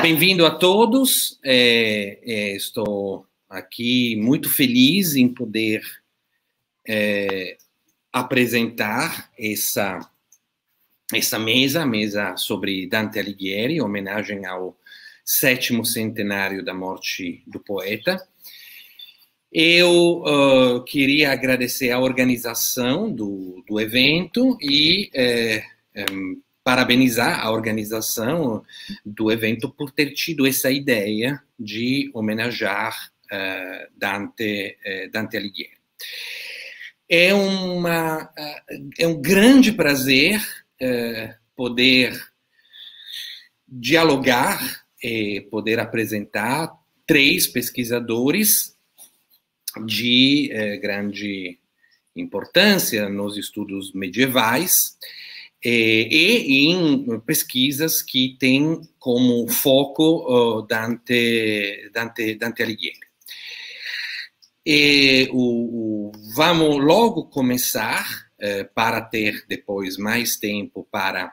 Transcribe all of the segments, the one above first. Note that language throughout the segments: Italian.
Bem-vindo a todos. Estou aqui muito feliz em poder apresentar essa mesa sobre Dante Alighieri, em homenagem ao 7º centenário da morte do poeta. Eu queria agradecer a organização do evento e parabenizar a organização do evento por ter tido essa ideia de homenagear Dante Alighieri. É um grande prazer poder dialogar e poder apresentar 3 pesquisadores de grande importância nos estudos medievais e em pesquisas que têm como foco Dante Alighieri. Vamos logo começar, para ter depois mais tempo para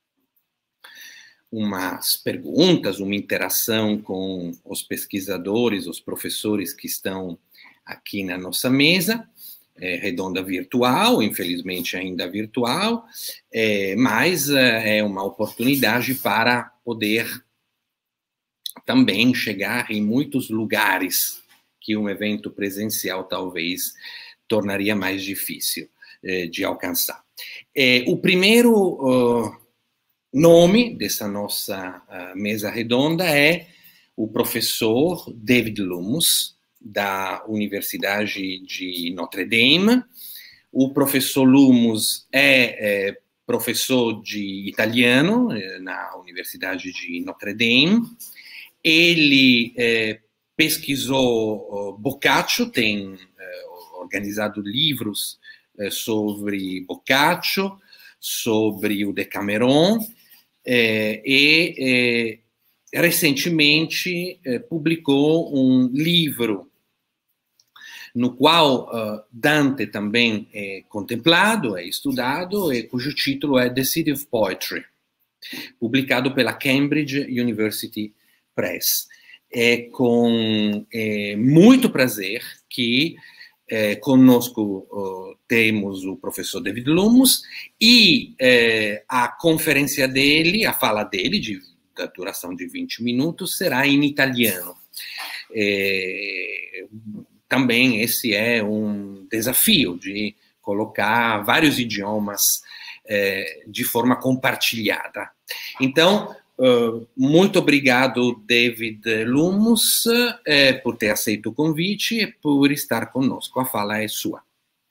umas perguntas, uma interação com os pesquisadores, os professores que estão aqui na nossa mesa, redonda virtual, infelizmente ainda virtual, mas é uma oportunidade para poder também chegar em muitos lugares que um evento presencial talvez tornaria mais difícil de alcançar. O primeiro nome dessa nossa mesa redonda é o professor David Lummus, da Universidade de Notre Dame. O professor Lummus é professor de italiano na Universidade de Notre Dame. Ele pesquisou Boccaccio, tem organizado livros sobre Boccaccio, sobre o Decameron, e recentemente publicou um livro no qual Dante também é contemplado, é estudado, e cujo título é The City of Poetry, publicado pela Cambridge University Press. É com muito prazer que conosco temos o professor David Lummus e a conferência dele, a fala dele, da duração de 20 minutos, será em italiano. Também esse é um desafio de colocar vários idiomas de forma compartilhada. Então, muito obrigado, David Lummus, por ter aceito o convite e por estar conosco. A fala è sua.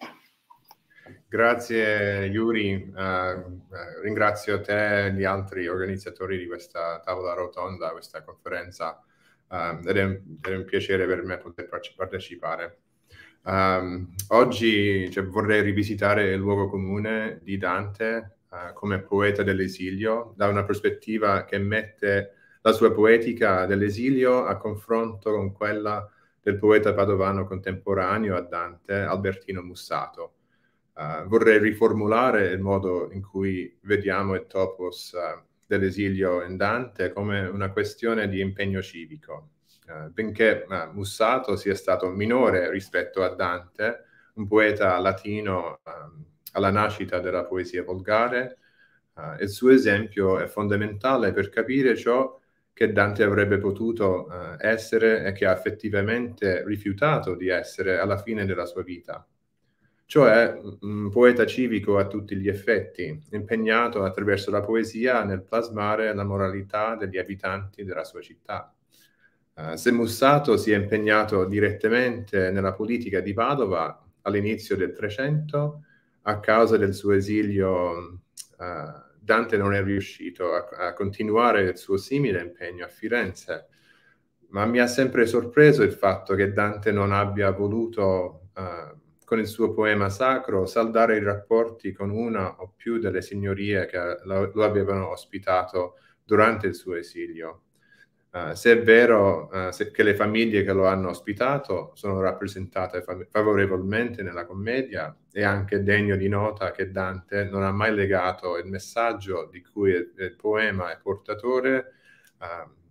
Grazie Yuri, ringrazio te e gli altri organizzatori di questa tavola rotonda, questa conferenza, ed è un piacere per me poter partecipare. Oggi vorrei rivisitare il luogo comune di Dante come poeta dell'esilio, da una prospettiva che mette la sua poetica dell'esilio a confronto con quella del poeta padovano contemporaneo a Dante, Albertino Mussato. Vorrei riformulare il modo in cui vediamo il topos dell'esilio in Dante come una questione di impegno civico. Benché Mussato sia stato minore rispetto a Dante, un poeta latino alla nascita della poesia volgare, il suo esempio è fondamentale per capire ciò che Dante avrebbe potuto essere e che ha effettivamente rifiutato di essere alla fine della sua vita. Cioè un poeta civico a tutti gli effetti, impegnato attraverso la poesia nel plasmare la moralità degli abitanti della sua città. Se Mussato si è impegnato direttamente nella politica di Padova all'inizio del 300, a causa del suo esilio Dante non è riuscito a continuare il suo simile impegno a Firenze, ma mi ha sempre sorpreso il fatto che Dante non abbia voluto, con il suo poema sacro, saldare i rapporti con una o più delle signorie che lo avevano ospitato durante il suo esilio. Se è vero che le famiglie che lo hanno ospitato sono rappresentate favorevolmente nella commedia, è anche degno di nota che Dante non ha mai legato il messaggio di cui il poema è portatore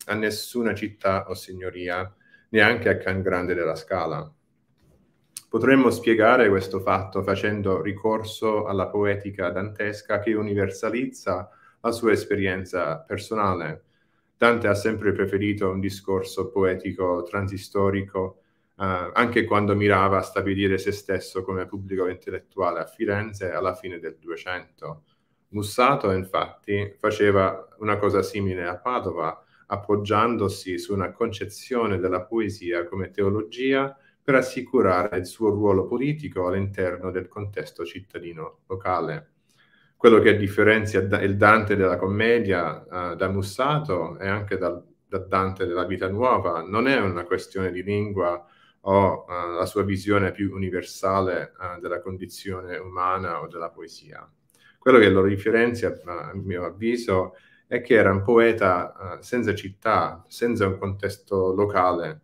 a nessuna città o signoria, neanche a Can Grande della Scala. Potremmo spiegare questo fatto facendo ricorso alla poetica dantesca che universalizza la sua esperienza personale. Dante ha sempre preferito un discorso poetico transistorico, anche quando mirava a stabilire se stesso come pubblico intellettuale a Firenze alla fine del 200. Mussato, infatti, faceva una cosa simile a Padova, appoggiandosi su una concezione della poesia come teologia per assicurare il suo ruolo politico all'interno del contesto cittadino locale. Quello che differenzia il Dante della commedia da Mussato e anche da Dante della Vita Nuova non è una questione di lingua o la sua visione più universale della condizione umana o della poesia. Quello che lo differenzia, a mio avviso, è che era un poeta senza città, senza un contesto locale.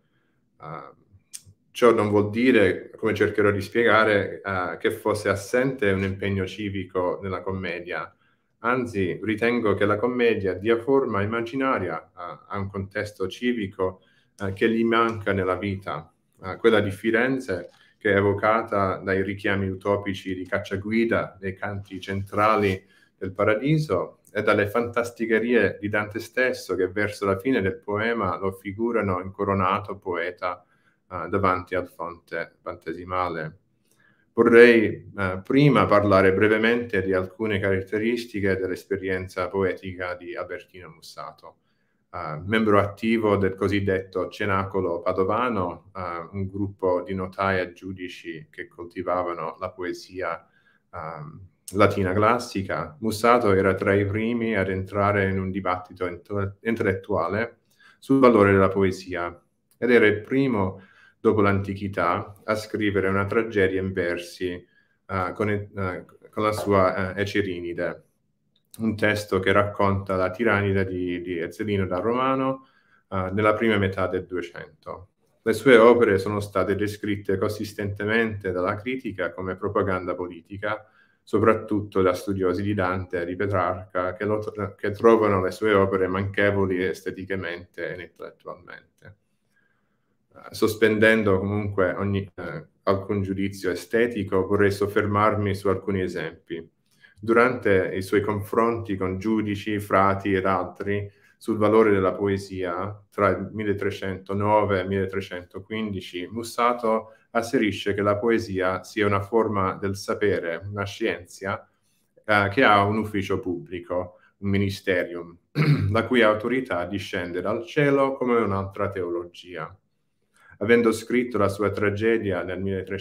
Ciò non vuol dire, come cercherò di spiegare, che fosse assente un impegno civico nella commedia. Anzi, ritengo che la commedia dia forma immaginaria a un contesto civico che gli manca nella vita. Quella di Firenze, che è evocata dai richiami utopici di Cacciaguida, dei canti centrali del Paradiso, e dalle fantasticherie di Dante stesso, che verso la fine del poema lo figurano incoronato poeta davanti al fonte battesimale. Vorrei prima parlare brevemente di alcune caratteristiche dell'esperienza poetica di Albertino Mussato. Membro attivo del cosiddetto Cenacolo Padovano, un gruppo di notai e giudici che coltivavano la poesia latina classica, Mussato era tra i primi ad entrare in un dibattito intellettuale sul valore della poesia ed era il primo, dopo l'antichità, a scrivere una tragedia in versi con la sua Ecerinide, un testo che racconta la tirannide di Ezzelino da Romano nella prima metà del 200. Le sue opere sono state descritte consistentemente dalla critica come propaganda politica, soprattutto da studiosi di Dante e di Petrarca, che trovano le sue opere manchevoli esteticamente e intellettualmente. Sospendendo comunque alcun giudizio estetico, vorrei soffermarmi su alcuni esempi. Durante i suoi confronti con giudici, frati ed altri sul valore della poesia, tra il 1309 e il 1315, Mussato asserisce che la poesia sia una forma del sapere, una scienza, che ha un ufficio pubblico, un ministerium, la cui autorità discende dal cielo come un'altra teologia. Avendo scritto la sua tragedia nel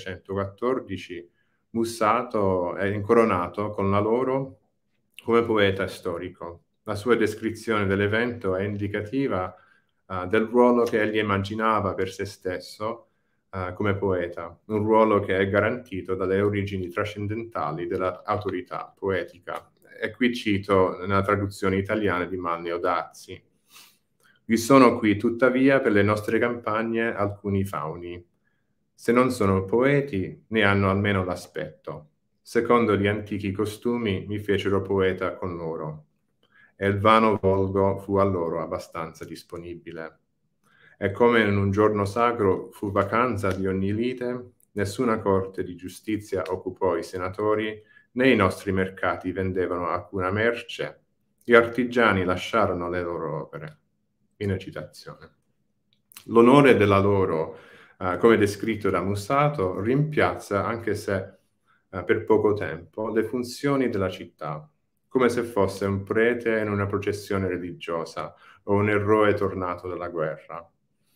1314, Mussato è incoronato con la loro come poeta storico. La sua descrizione dell'evento è indicativa del ruolo che egli immaginava per se stesso come poeta, un ruolo che è garantito dalle origini trascendentali dell'autorità poetica. E qui cito nella traduzione italiana di Mannio Dazzi: vi sono qui tuttavia per le nostre campagne alcuni fauni. Se non sono poeti, ne hanno almeno l'aspetto. Secondo gli antichi costumi mi fecero poeta con loro, e il vano volgo fu a loro abbastanza disponibile. E come in un giorno sacro fu vacanza di ogni lite, nessuna corte di giustizia occupò i senatori, né i nostri mercati vendevano alcuna merce, gli artigiani lasciarono le loro opere. Fine citazione. L'onore della loro, come descritto da Mussato, rimpiazza, anche se per poco tempo, le funzioni della città, come se fosse un prete in una processione religiosa o un eroe tornato dalla guerra.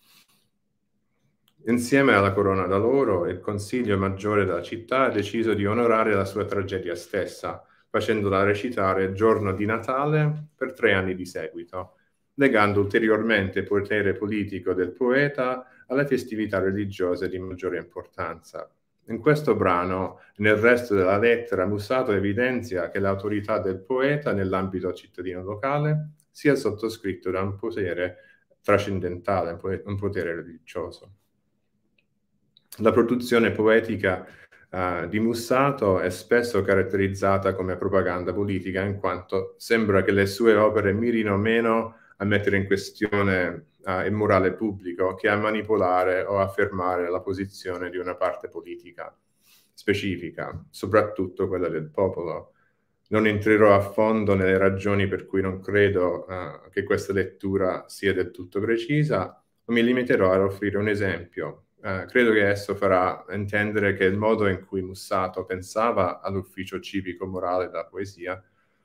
Insieme alla corona d'oro, il Consiglio Maggiore della città ha deciso di onorare la sua tragedia stessa, facendola recitare il giorno di Natale per 3 anni di seguito, legando ulteriormente il potere politico del poeta alle festività religiose di maggiore importanza. In questo brano, nel resto della lettera, Mussato evidenzia che l'autorità del poeta nell'ambito cittadino locale sia sottoscritto da un potere trascendentale, un potere religioso. La produzione poetica di Mussato è spesso caratterizzata come propaganda politica, in quanto sembra che le sue opere mirino meno a mettere in questione il morale pubblico che a manipolare o affermare la posizione di una parte politica specifica, soprattutto quella del popolo. Non entrerò a fondo nelle ragioni per cui non credo che questa lettura sia del tutto precisa, ma mi limiterò ad offrire un esempio. Credo che esso farà intendere che il modo in cui Mussato pensava all'ufficio civico-morale della poesia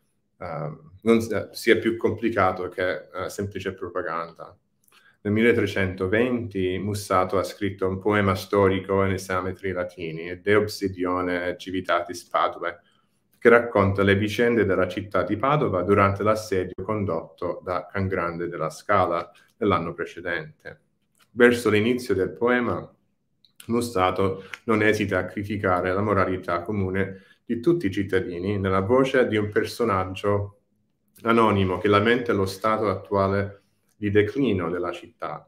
non sia più complicato che semplice propaganda. Nel 1320 Mussato ha scritto un poema storico in esametri latini, De Obsidione Civitatis Paduae, che racconta le vicende della città di Padova durante l'assedio condotto da Can Grande della Scala nell'anno precedente. Verso l'inizio del poema, Mussato non esita a criticare la moralità comune di tutti i cittadini nella voce di un personaggio anonimo che lamenta lo stato attuale di declino della città.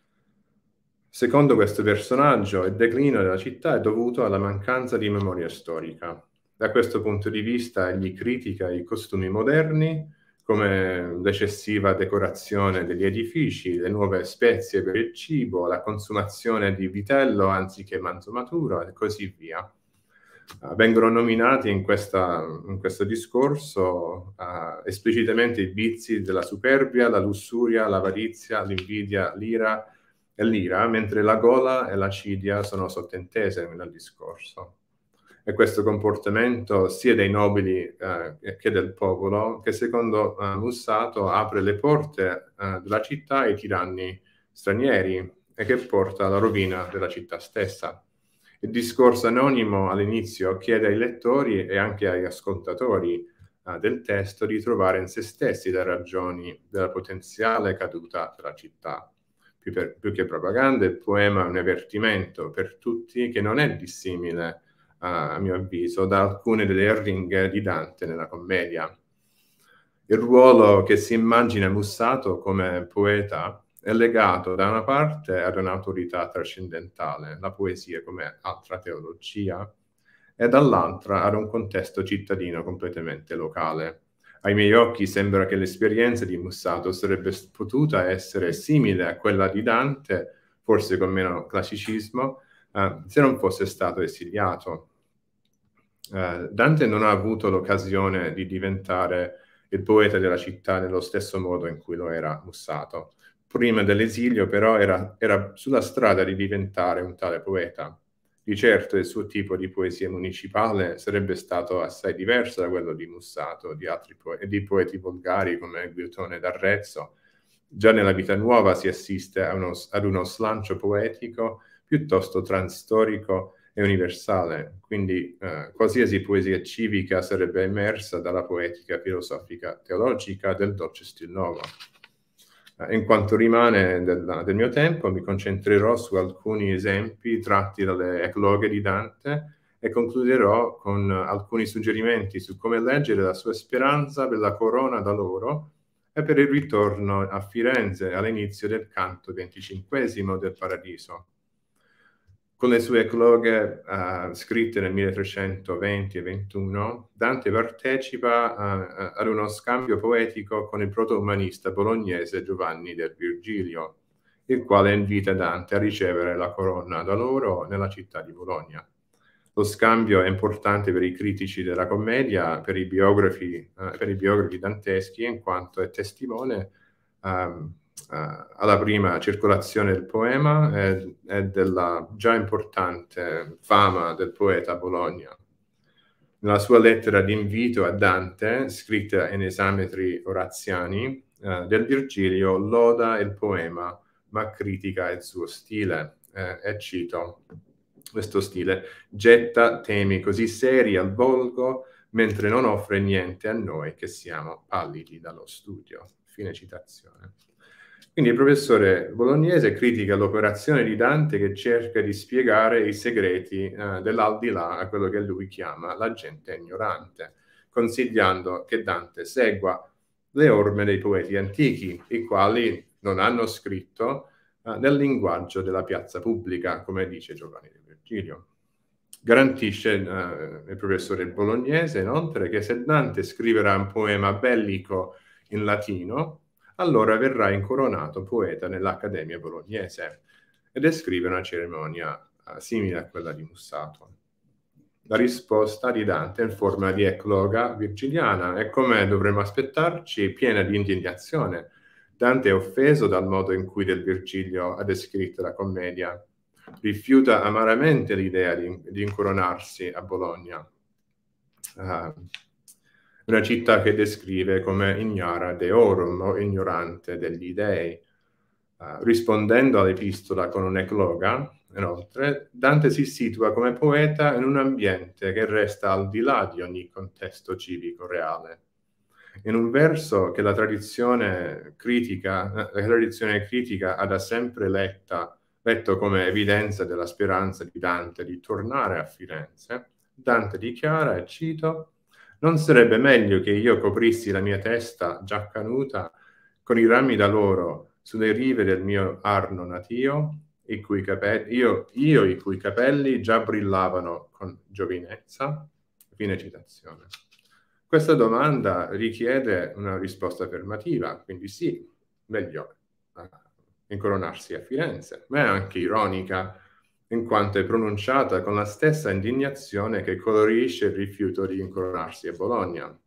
Secondo questo personaggio, il declino della città è dovuto alla mancanza di memoria storica. Da questo punto di vista egli critica i costumi moderni, come l'eccessiva decorazione degli edifici, le nuove spezie per il cibo, la consumazione di vitello anziché manzo maturo e così via. Vengono nominati in questo discorso esplicitamente i vizi della superbia, la lussuria, l'avarizia, l'invidia, l'ira e l'ira, mentre la gola e l'acidia sono sottintese nel discorso. E questo comportamento sia dei nobili che del popolo, che secondo Mussato apre le porte della città ai tiranni stranieri e che porta alla rovina della città stessa. Il discorso anonimo all'inizio chiede ai lettori e anche agli ascoltatori del testo di trovare in se stessi le ragioni della potenziale caduta della città. Più che propaganda, il poema è un avvertimento per tutti che non è dissimile, a mio avviso, da alcune delle arringhe di Dante nella commedia. Il ruolo che si immagina Mussato come poeta è legato da una parte ad un'autorità trascendentale, la poesia come altra teologia, e dall'altra ad un contesto cittadino completamente locale. Ai miei occhi sembra che l'esperienza di Mussato sarebbe potuta essere simile a quella di Dante, forse con meno classicismo, se non fosse stato esiliato. Dante non ha avuto l'occasione di diventare il poeta della città nello stesso modo in cui lo era Mussato. Prima dell'esilio, però, era sulla strada di diventare un tale poeta. Di certo il suo tipo di poesia municipale sarebbe stato assai diverso da quello di Mussato, di poeti volgari come Guittone d'Arezzo. Già nella Vita Nuova si assiste ad uno slancio poetico piuttosto transtorico e universale, quindi qualsiasi poesia civica sarebbe emersa dalla poetica filosofica teologica del dolce stil nuovo. In quanto rimane del mio tempo, mi concentrerò su alcuni esempi tratti dalle ecloghe di Dante e concluderò con alcuni suggerimenti su come leggere la sua speranza per la corona d'oro e per il ritorno a Firenze all'inizio del canto 25 del Paradiso. Con le sue ecloghe scritte nel 1320 e 21, Dante partecipa ad uno scambio poetico con il proto-umanista bolognese Giovanni del Virgilio, il quale invita Dante a ricevere la corona d'oro nella città di Bologna. Lo scambio è importante per i critici della commedia, per i biografi danteschi, in quanto è testimone alla prima circolazione del poema e della già importante fama del poeta a Bologna. Nella sua lettera di invito a Dante, scritta in esametri oraziani, del Virgilio loda il poema, ma critica il suo stile. E cito questo stile: getta temi così seri al volgo, mentre non offre niente a noi che siamo pallidi dallo studio. Fine citazione. Quindi il professore bolognese critica l'operazione di Dante che cerca di spiegare i segreti dell'aldilà a quello che lui chiama la gente ignorante, consigliando che Dante segua le orme dei poeti antichi, i quali non hanno scritto nel linguaggio della piazza pubblica, come dice Giovanni di Virgilio. Garantisce il professore bolognese inoltre che se Dante scriverà un poema bellico in latino, allora verrà incoronato poeta nell'Accademia Bolognese e descrive una cerimonia simile a quella di Mussato. La risposta di Dante è in forma di ecloga virgiliana e, come dovremmo aspettarci, piena di indignazione. Dante è offeso dal modo in cui del Virgilio ha descritto la commedia. Rifiuta amaramente l'idea di incoronarsi a Bologna, una città che descrive come ignara deorum o ignorante degli dei. Rispondendo all'epistola con un'ecloga, inoltre, Dante si situa come poeta in un ambiente che resta al di là di ogni contesto civico reale. In un verso che la tradizione critica ha da sempre letto come evidenza della speranza di Dante di tornare a Firenze, Dante dichiara, e cito: «Non sarebbe meglio che io coprissi la mia testa già canuta con i rami d'aloro sulle rive del mio Arno natio, i cui capelli già brillavano con giovinezza?» Fine citazione. Questa domanda richiede una risposta affermativa, quindi sì, meglio incoronarsi a Firenze, ma è anche ironica, in quanto è pronunciata con la stessa indignazione che colorisce il rifiuto di incoronarsi a Bologna.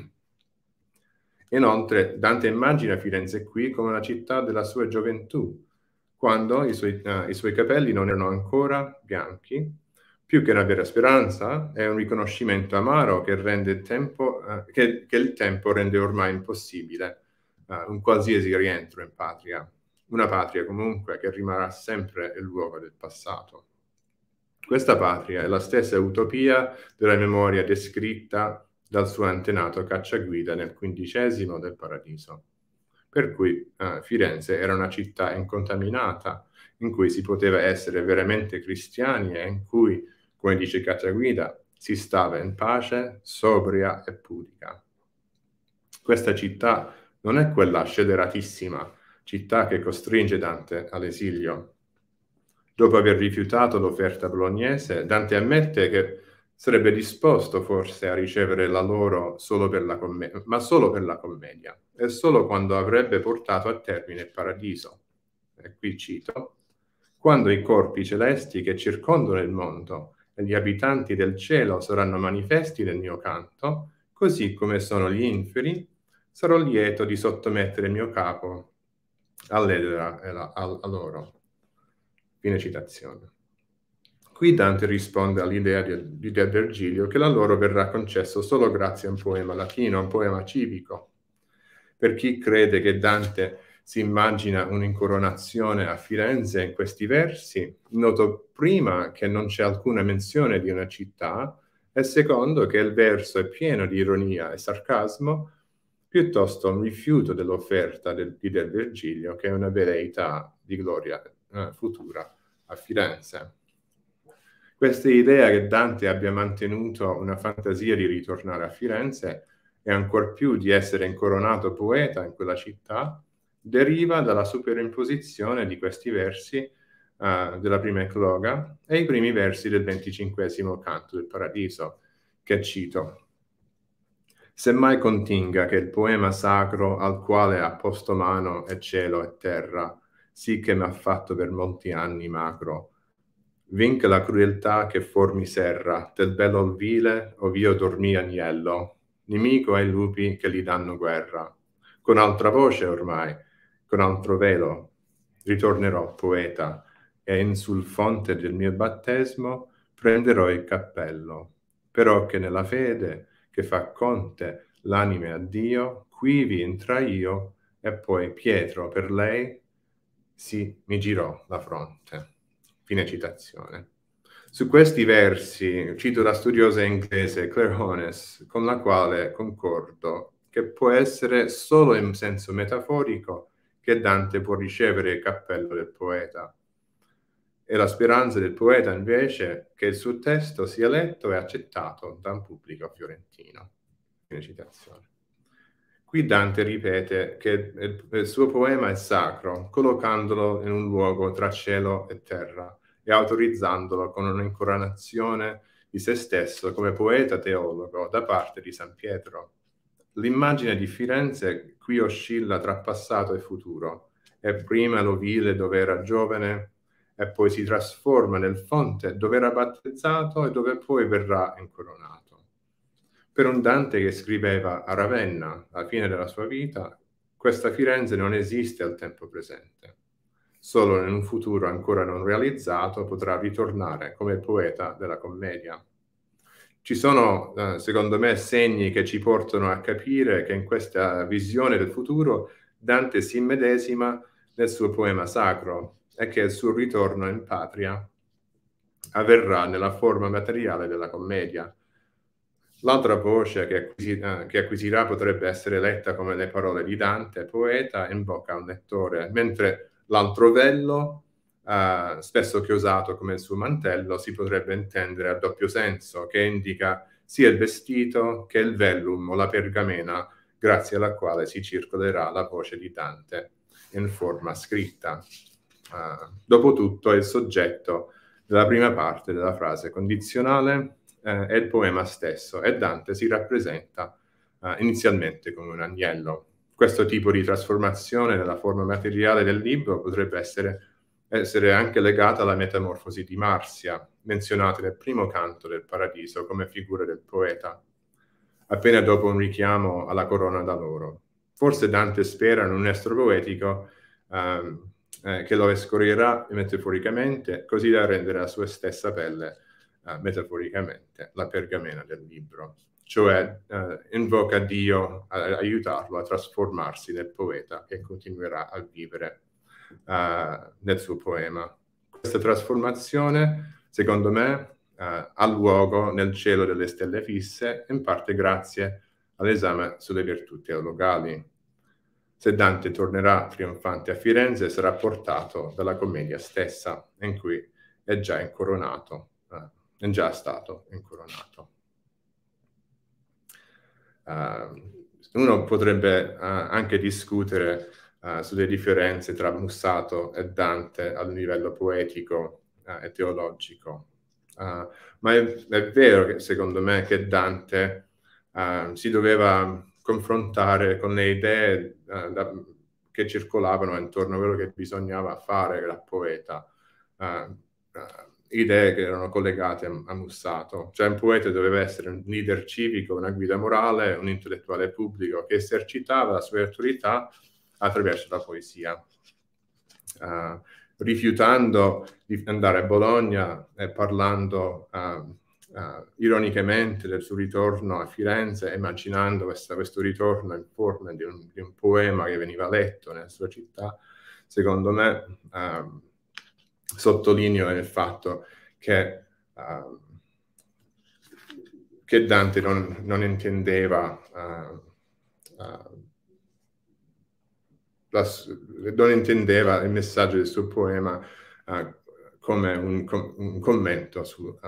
Inoltre, Dante immagina Firenze qui come una città della sua gioventù, quando i suoi capelli non erano ancora bianchi. Più che una vera speranza, è un riconoscimento amaro che il tempo rende ormai impossibile un qualsiasi rientro in patria, una patria comunque che rimarrà sempre il luogo del passato. Questa patria è la stessa utopia della memoria descritta dal suo antenato Cacciaguida nel XV del Paradiso. Per cui Firenze era una città incontaminata, in cui si poteva essere veramente cristiani e in cui, come dice Cacciaguida, si stava in pace, sobria e pudica. Questa città non è quella scelleratissima città che costringe Dante all'esilio. Dopo aver rifiutato l'offerta bolognese, Dante ammette che sarebbe disposto forse a ricevere la loro ma solo per la commedia, e solo quando avrebbe portato a termine il paradiso. E qui cito: «Quando i corpi celesti che circondano il mondo e gli abitanti del cielo saranno manifesti nel mio canto, così come sono gli inferi, sarò lieto di sottomettere il mio capo all'edera e a loro». Fine citazione. Qui Dante risponde all'idea di Virgilio che la loro verrà concesso solo grazie a un poema latino, un poema civico. Per chi crede che Dante si immagina un'incoronazione a Firenze in questi versi, noto prima che non c'è alcuna menzione di una città, e secondo che il verso è pieno di ironia e sarcasmo, piuttosto un rifiuto dell'offerta di Del Virgilio che una veleità di gloria futura a Firenze. Questa idea che Dante abbia mantenuto una fantasia di ritornare a Firenze e ancor più di essere incoronato poeta in quella città deriva dalla superimposizione di questi versi della prima ecloga e i primi versi del 25° canto del Paradiso, che cito: «Semmai continga che il poema sacro al quale ha posto mano è cielo e terra, sì che m'ha fatto per molti anni macro, vinca la crudeltà che formi serra, del bello vile ov'io dormì agnello, nemico ai lupi che gli danno guerra. Con altra voce ormai, con altro velo, ritornerò poeta, e in sul fonte del mio battesimo prenderò il cappello. Però che nella fede che fa conte l'anime a Dio, quivi entra io, e poi Pietro per lei mi girò la fronte». Fine citazione. Su questi versi cito la studiosa inglese Claire Honess, con la quale concordo che può essere solo in senso metaforico che Dante può ricevere il cappello del poeta. È la speranza del poeta, invece, che il suo testo sia letto e accettato da un pubblico fiorentino. Fine citazione. Qui Dante ripete che il suo poema è sacro, collocandolo in un luogo tra cielo e terra e autorizzandolo con un'incoronazione di se stesso come poeta teologo da parte di San Pietro. l'immagine di Firenze qui oscilla tra passato e futuro. È prima l'ovile dove era giovane e poi si trasforma nel fonte dove era battezzato e dove poi verrà incoronato. Per un Dante che scriveva a Ravenna alla fine della sua vita, questa Firenze non esiste al tempo presente. Solo in un futuro ancora non realizzato potrà ritornare come poeta della commedia. Ci sono, secondo me, segni che ci portano a capire che in questa visione del futuro Dante si immedesima nel suo poema sacro e che il suo ritorno in patria avverrà nella forma materiale della commedia. L'altra voce che acquisirà potrebbe essere letta come le parole di Dante, poeta, in bocca a un lettore, mentre l'altro vello, spesso chiosato come il suo mantello, si potrebbe intendere a doppio senso, che indica sia il vestito che il vellum o la pergamena, grazie alla quale si circolerà la voce di Dante in forma scritta. Dopotutto il soggetto della prima parte della frase condizionale è il poema stesso e Dante si rappresenta inizialmente come un agnello. Questo tipo di trasformazione nella forma materiale del libro potrebbe essere anche legata alla metamorfosi di Marsia, menzionata nel primo canto del Paradiso come figura del poeta, appena dopo un richiamo alla corona d'oro. Forse Dante spera in un estro poetico che lo escorrerà metaforicamente, così da rendere la sua stessa pelle metaforicamente la pergamena del libro. Cioè invoca Dio a aiutarlo a trasformarsi nel poeta che continuerà a vivere nel suo poema. Questa trasformazione, secondo me, ha luogo nel cielo delle stelle fisse, in parte grazie all'esame sulle virtù teologali. Se Dante tornerà trionfante a Firenze, sarà portato dalla commedia stessa, in cui è già incoronato, è già stato incoronato. Uno potrebbe anche discutere sulle differenze tra Mussato e Dante a livello poetico e teologico, ma è vero che secondo me che Dante si doveva confrontare con le idee che circolavano intorno a quello che bisognava fare da poeta, idee che erano collegate a Mussato. Cioè un poeta doveva essere un leader civico, una guida morale, un intellettuale pubblico che esercitava la sua autorità attraverso la poesia. Rifiutando di andare a Bologna e parlando ironicamente del suo ritorno a Firenze, immaginando questo ritorno in forma di un poema che veniva letto nella sua città, secondo me sottolineo il fatto che Dante non intendeva non intendeva il messaggio del suo poema come un commento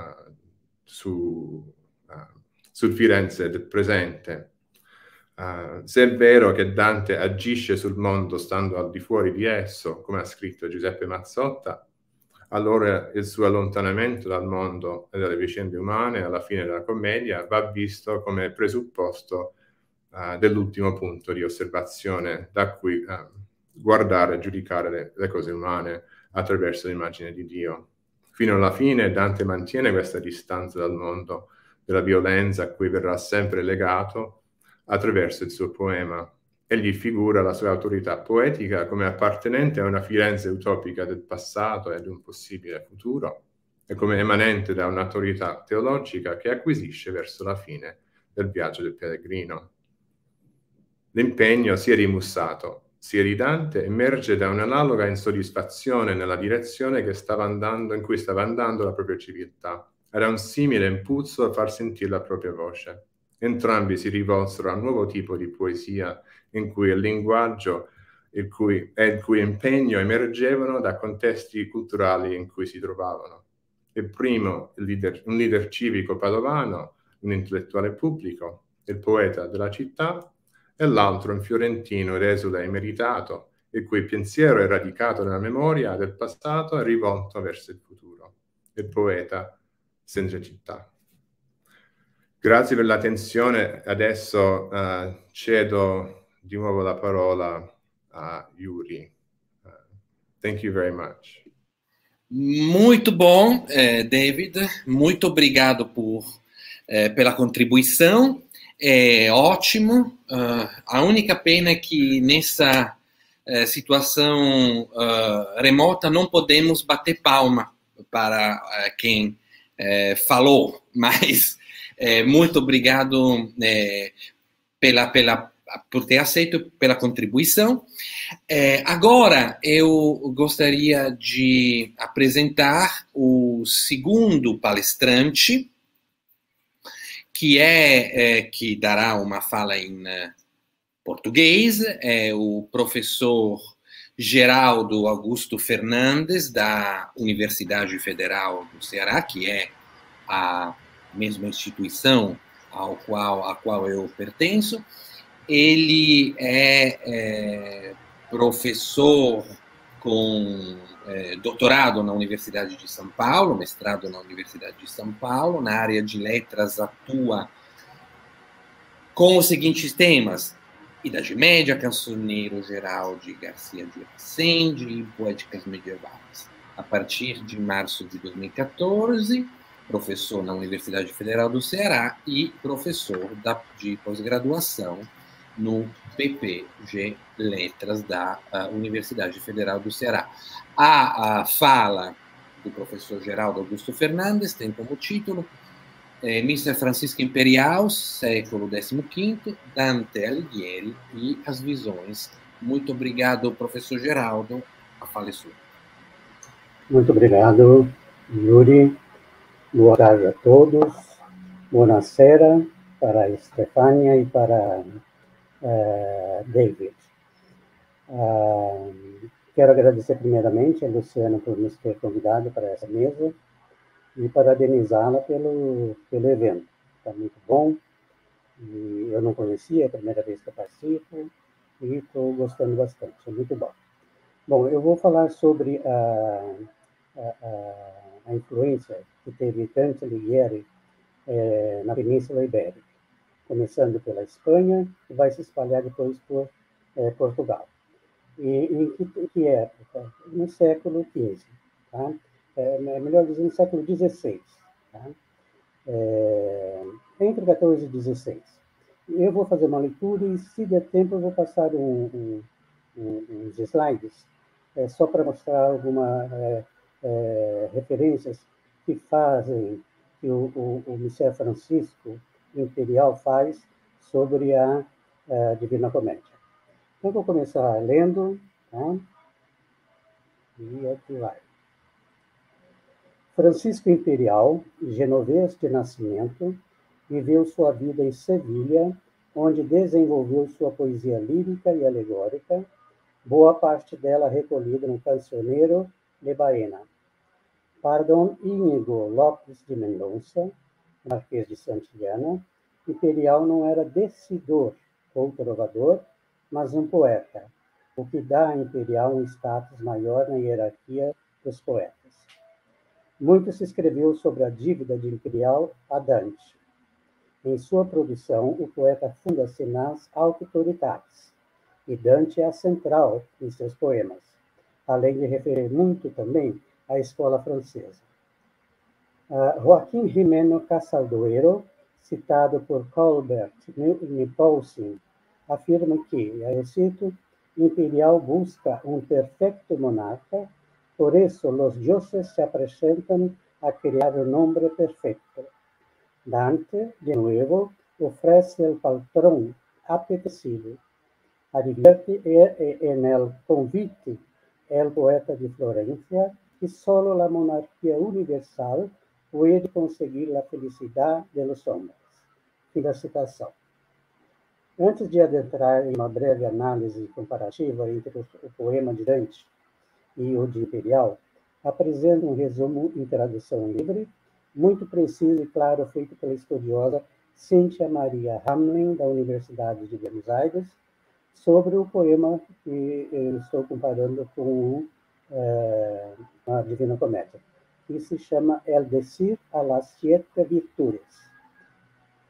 sul Firenze del presente. Se è vero che Dante agisce sul mondo stando al di fuori di esso, come ha scritto Giuseppe Mazzotta, allora il suo allontanamento dal mondo e dalle vicende umane alla fine della commedia va visto come presupposto dell'ultimo punto di osservazione da cui guardare e giudicare le cose umane attraverso l'immagine di Dio. Fino alla fine Dante mantiene questa distanza dal mondo della violenza a cui verrà sempre legato attraverso il suo poema. Egli figura la sua autorità poetica come appartenente a una Firenze utopica del passato e di un possibile futuro e come emanente da un'autorità teologica che acquisisce verso la fine del viaggio del pellegrino. L'impegno sia di Mussato sia di Dante emerge da un'analoga insoddisfazione nella direzione in cui stava andando la propria civiltà. Era un simile impulso a far sentire la propria voce. Entrambi si rivolsero a un nuovo tipo di poesia in cui il linguaggio e il cui impegno emergevano da contesti culturali in cui si trovavano. Il primo, un leader civico padovano, un intellettuale pubblico, il poeta della città, e l'altro un fiorentino esule e meritato, il cui pensiero è radicato nella memoria del passato e rivolto verso il futuro, il poeta senza città. Grazie per l'attenzione. Adesso cedo di nuovo la parola a Yuri. Thank you very much. Muito bom, David. Muito obrigado pela contribuição. É ótimo. A única pena é que nessa situação remota não podemos bater palma para quem falou, mas muito obrigado por ter aceito, pela contribuição. Agora, eu gostaria de apresentar o segundo palestrante, que dará uma fala em português, é o professor Geraldo Augusto Fernandes, da Universidade Federal do Ceará, que é a mesma instituição a qual eu pertenço. Ele é professor com doutorado na Universidade de São Paulo, mestrado na Universidade de São Paulo, na área de letras atua com os seguintes temas: Idade Média, Cancioneiro Geral de Garcia de Resende e Poéticas Medievais. A partir de março de 2014, professor na Universidade Federal do Ceará e professor de pós-graduação no PPG Letras da Universidade Federal do Ceará. A fala do professor Geraldo Augusto Fernandes tem como título Missa Francisca Imperial, século XV, Dante Alighieri e as visões. Muito obrigado, professor Geraldo. A fala é sua. Muito obrigado, Yuri. Boa tarde a todos. Buonasera para Stefania e para David. Quero agradecer primeiramente a Luciana por nos ter convidado para essa mesa e parabenizá-la pelo evento. Está muito bom. E eu não conhecia, é a primeira vez que eu participo e estou gostando bastante, é muito bom. Bom, eu vou falar sobre a influência que teve Dante Alighieri na Península Ibérica, começando pela Espanha e vai se espalhar depois por Portugal. E em que época? No século XV, tá? Melhor dizendo, no século XVI, tá? Entre 14 e 16. Eu vou fazer uma leitura e, se der tempo, eu vou passar uns slides só para mostrar algumas referências que fazem, que o Misséio Francisco Imperial faz sobre a Divina Comédia. Então, vou começar lendo, tá? E aqui vai. Francisco Imperial, genovês de nascimento, viveu sua vida em Sevilha, onde desenvolveu sua poesia lírica e alegórica, boa parte dela recolhida no Cancioneiro de Baena. Para Dom Íñigo Lopes de Mendonça, Marquês de Santillana, Imperial não era decidor ou trovador, mas um poeta, o que dá a Imperial um status maior na hierarquia dos poetas. Muito se escreveu sobre a dívida de Imperial a Dante. Em sua produção, o poeta funda-se nas auctoritas, e Dante é a central em seus poemas, além de referir muito também à escola francesa. Joaquim Gimeno Casalduero, citado por Colbert Nipolsin, afirma que, eu cito, Imperial busca um perfecto monarca, por eso los dioses se apresentan a crear un hombre perfecto. Dante, de nuevo, ofrece el patrón apetecido. Advierte en el convite el poeta de Florencia que solo la monarquía universal puede conseguir la felicidad de los hombres. Fim da citação. Antes de adentrar em uma breve análise comparativa entre o poema de Dante e o de Imperial, apresento um resumo em tradução livre, muito preciso e claro, feito pela estudiosa Cíntia Maria Hamlin, da Universidade de Buenos Aires, sobre o poema que eu estou comparando com a Divina Comédia, que se chama El decir a las siete virtudes.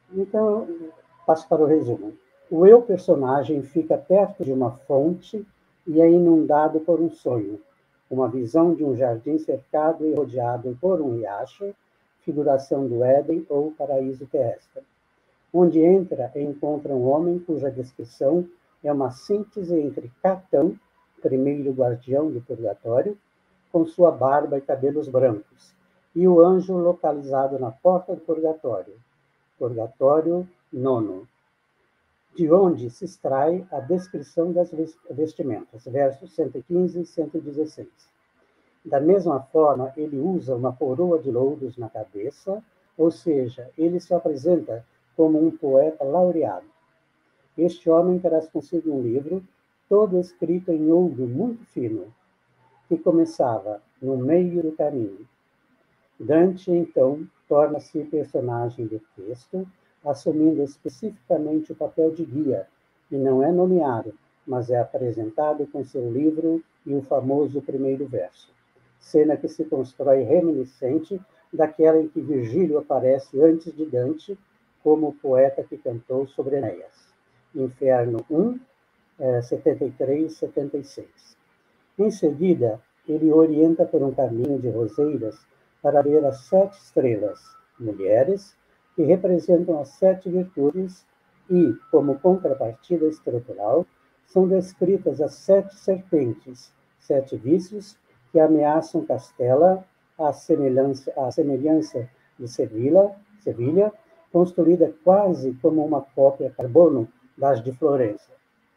Então, passo para o resumo. O eu personagem fica perto de uma fonte e é inundado por um sonho, uma visão de um jardim cercado e rodeado por um riacho, figuração do Éden ou paraíso terrestre. Onde entra e encontra um homem cuja descrição é uma síntese entre Catão, primeiro guardião do purgatório, com sua barba e cabelos brancos, e o anjo localizado na porta do purgatório, Purgatório nono, de onde se extrai a descrição das vestimentas, versos 115 e 116. Da mesma forma, ele usa uma coroa de louros na cabeça, ou seja, ele se apresenta como um poeta laureado. Este homem traz consigo um livro, todo escrito em ouro muito fino, que começava no meio do caminho. Dante, então, torna-se personagem do texto, assumindo especificamente o papel de guia, e não é nomeado, mas é apresentado com seu livro e o famoso primeiro verso, cena que se constrói reminiscente daquela em que Virgílio aparece antes de Dante como o poeta que cantou sobre Enéas. Inferno 1, 73, 76. Em seguida, ele orienta por um caminho de roseiras para ver as 7 estrelas, mulheres, que representam as 7 virtudes e, como contrapartida estrutural, são descritas as 7 serpentes, 7 vícios que ameaçam Castela, à semelhança de Sevilha, construída quase como uma cópia carbono das de Florença.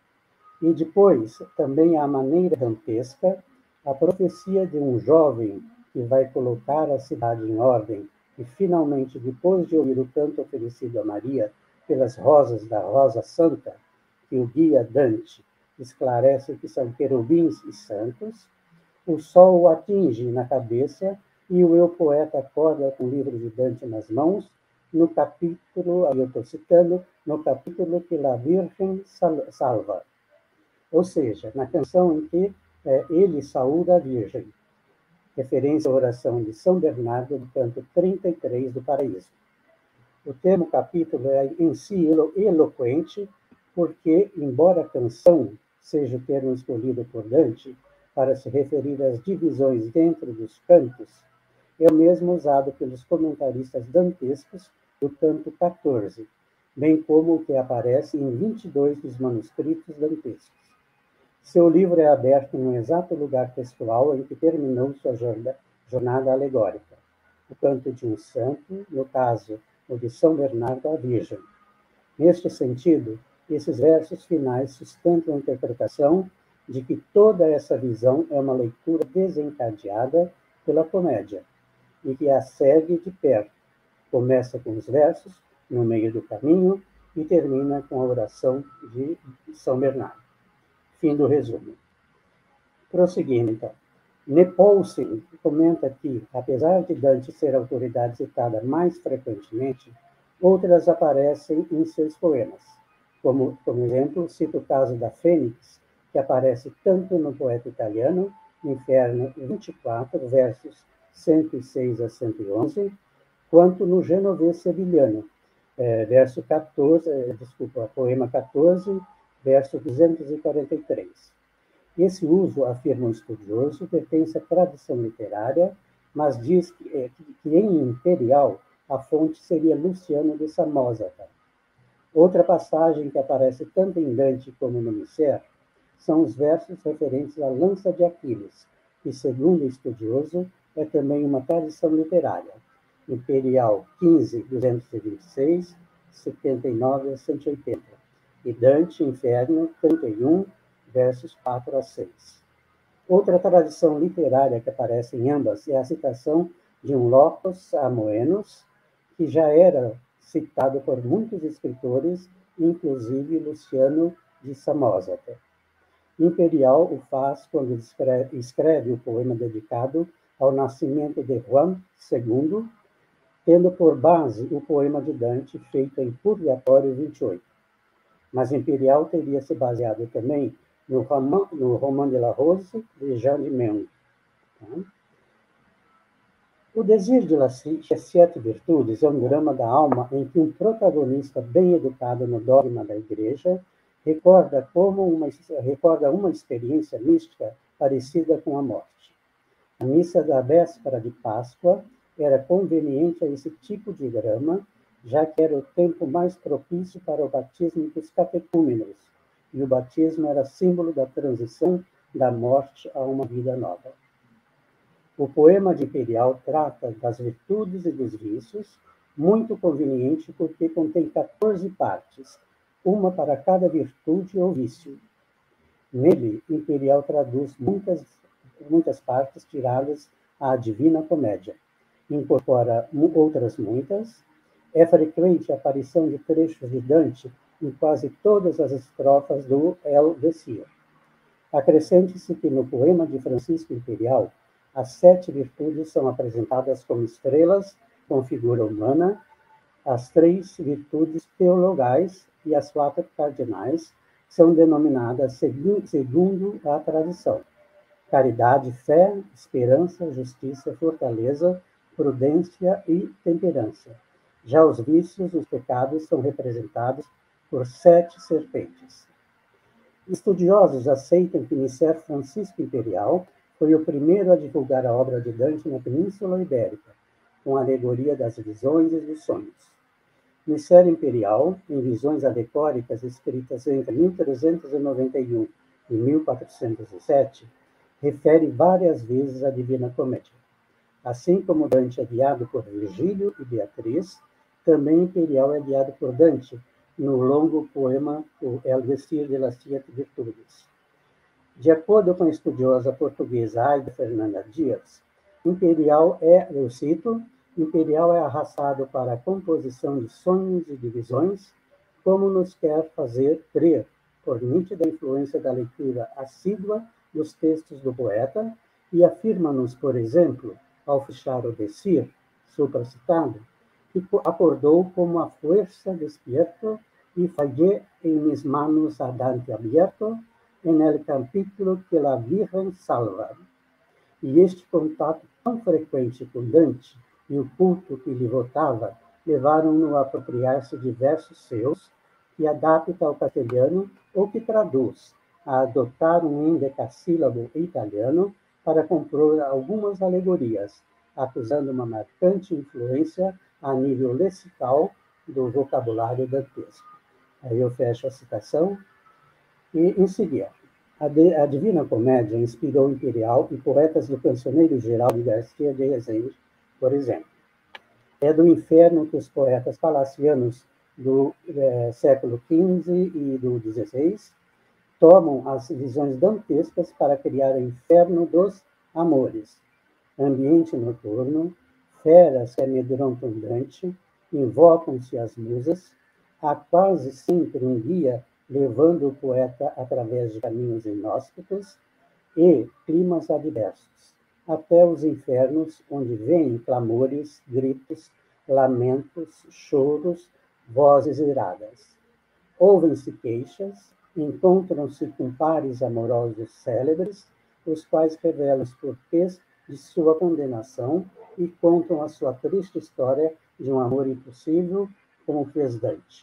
E depois, também à maneira dantesca, a profecia de um jovem que vai colocar a cidade em ordem e, finalmente, depois de ouvir o canto oferecido a Maria pelas rosas da Rosa Santa, que o guia Dante esclarece que são querubins e santos, o sol o atinge na cabeça e o eu poeta acorda com o livro de Dante nas mãos, no capítulo, aí eu estou citando, no capítulo que La Virgen salva. Ou seja, na canção em que ele saúda a Virgem, referência à oração de São Bernardo, do canto 33 do Paraíso. O termo capítulo é em si eloquente, porque, embora a canção seja o termo escolhido por Dante para se referir às divisões dentro dos cantos, é o mesmo usado pelos comentaristas dantescos do canto 14, bem como o que aparece em 22 dos manuscritos dantescos. Seu livro é aberto no exato lugar textual em que terminou sua jornada alegórica, o canto de um santo, no caso, o de São Bernardo à Virgem. Neste sentido, esses versos finais sustentam a interpretação de que toda essa visão é uma leitura desencadeada pela comédia, e que a segue de perto. Começa com os versos, no meio do caminho, e termina com a oração de São Bernardo. Fim do resumo. Prosseguindo, então. Nepolsing comenta que, apesar de Dante ser a autoridade citada mais frequentemente, outras aparecem em seus poemas. Como exemplo, cito o caso da Fênix, que aparece tanto no poeta italiano, Inferno 24, versos 106 a 111, quanto no genovês sevilhano, poema 14, verso 243. Esse uso, afirma um estudioso, pertence à tradição literária, mas diz que em Imperial a fonte seria Luciano de Samosata. Outra passagem que aparece tanto em Dante como no Misser são os versos referentes à lança de Aquiles, que, segundo o estudioso, é também uma tradição literária. Imperial 15, 226, 79 a 180. E Dante, Inferno 31, versos 4 a 6. Outra tradição literária que aparece em ambas é a citação de um Locos Amoenos, que já era citado por muitos escritores, inclusive Luciano de Samosata. Imperial o faz quando escreve o poema dedicado ao nascimento de Juan II, tendo por base o poema de Dante feito em Purgatório 28. Mas Imperial teria se baseado também no Roman de la Rose, de Jean de Meung. O Désir de las Sete Virtudes é um drama da alma em que um protagonista bem educado no dogma da Igreja recorda uma experiência mística parecida com a morte. A missa da véspera de Páscoa era conveniente a esse tipo de drama, já que era o tempo mais propício para o batismo dos catecúmenos, e o batismo era símbolo da transição da morte a uma vida nova. O poema de Imperial trata das virtudes e dos vícios, muito conveniente porque contém 14 partes, uma para cada virtude ou vício. Nele, Imperial traduz muitas partes tiradas à Divina Comédia. Incorpora outras muitas. É frequente a aparição de trechos de Dante em quase todas as estrofas do El Desir. Acrescente-se que no poema de Francisco Imperial, as 7 virtudes são apresentadas como estrelas com figura humana, as 3 virtudes teologais e as 4 cardinais são denominadas segundo a tradição: caridade, fé, esperança, justiça, fortaleza, prudência e temperança. Já os vícios, os pecados, são representados por 7 serpentes. Estudiosos aceitam que Misser Francisco Imperial foi o primeiro a divulgar a obra de Dante na Península Ibérica, com a alegoria das visões e dos sonhos. Misser Imperial, em visões alegóricas escritas entre 1391 e 1407, refere várias vezes a Divina Comédia. Assim como Dante é guiado por Virgílio e Beatriz, também Imperial é guiado por Dante no longo poema O El Desir de las Siete Virtudes. De acordo com a estudiosa portuguesa Aida Fernanda Dias, Imperial eu cito, Imperial é arrastado para a composição de sonhos e de visões, como nos quer fazer crer, por nítida influência da leitura assídua dos textos do poeta, e afirma-nos, por exemplo, ao fechar o Desir, supracitado, que acordou como a fuerza despierto y fallé en mis manos a Dante abierto en el capítulo que la Virgen salva. E este contato tão frequente com Dante e o culto que lhe votava levaram-no a apropriar-se de versos seus, que adapta ao castelhano ou que traduz, a adotar um endecassílabo italiano para compor algumas alegorias, acusando uma marcante influência a nível lexical do vocabulário dantesco. Aí eu fecho a citação e, em seguida, a Divina Comédia inspirou Imperial e poetas do cancioneiro geral de Garcia de Rezende, por exemplo. É do inferno que os poetas palacianos do século XV e do XVI tomam as visões dantescas para criar o inferno dos amores. Ambiente noturno, feras que amedrontam Dante, invocam-se as musas, há quase sempre um guia levando o poeta através de caminhos inóspitos e climas adversos, até os infernos, onde vêm clamores, gritos, lamentos, choros, vozes iradas. Ouvem-se queixas, encontram-se com pares amorosos célebres, os quais revelam os porquês de sua condenação e contam a sua triste história de um amor impossível, como fez Dante.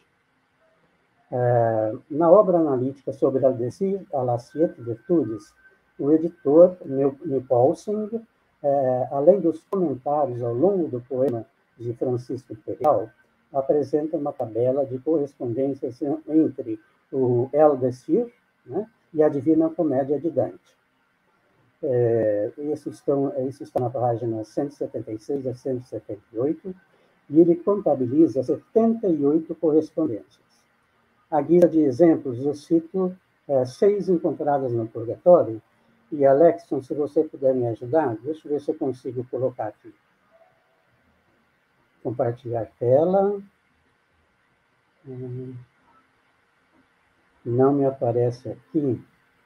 Na obra analítica sobre El Desir a las Siete Virtudes, o editor Neupolsing, além dos comentários ao longo do poema de Francisco Imperial, apresenta uma tabela de correspondências entre o El Desir, né, e a Divina Comédia de Dante. Isso está na página 176 a 178, e ele contabiliza 78 correspondências. À guisa de exemplos, eu cito 6 encontradas no Purgatório, e, Alexson, se você puder me ajudar, deixa eu ver se eu consigo colocar aqui. Compartilhar tela. Não me aparece aqui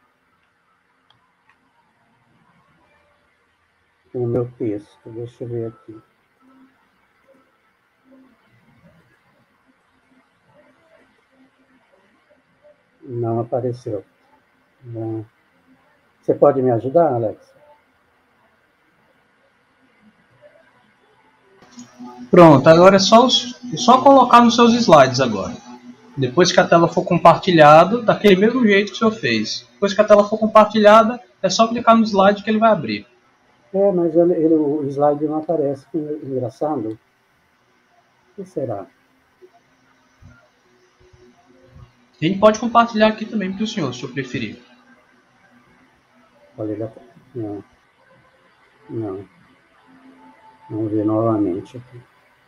o meu texto. Deixa eu ver aqui. Não apareceu. Você pode me ajudar, Alex? Pronto, agora é só colocar nos seus slides agora. Depois que a tela for compartilhada, daquele mesmo jeito que o senhor fez. Depois que a tela for compartilhada, é só clicar no slide que ele vai abrir. Mas o slide não aparece, que engraçado. O que será? A gente pode compartilhar aqui também para o senhor, se o preferir. Olha, não. Não. Vamos ver novamente aqui.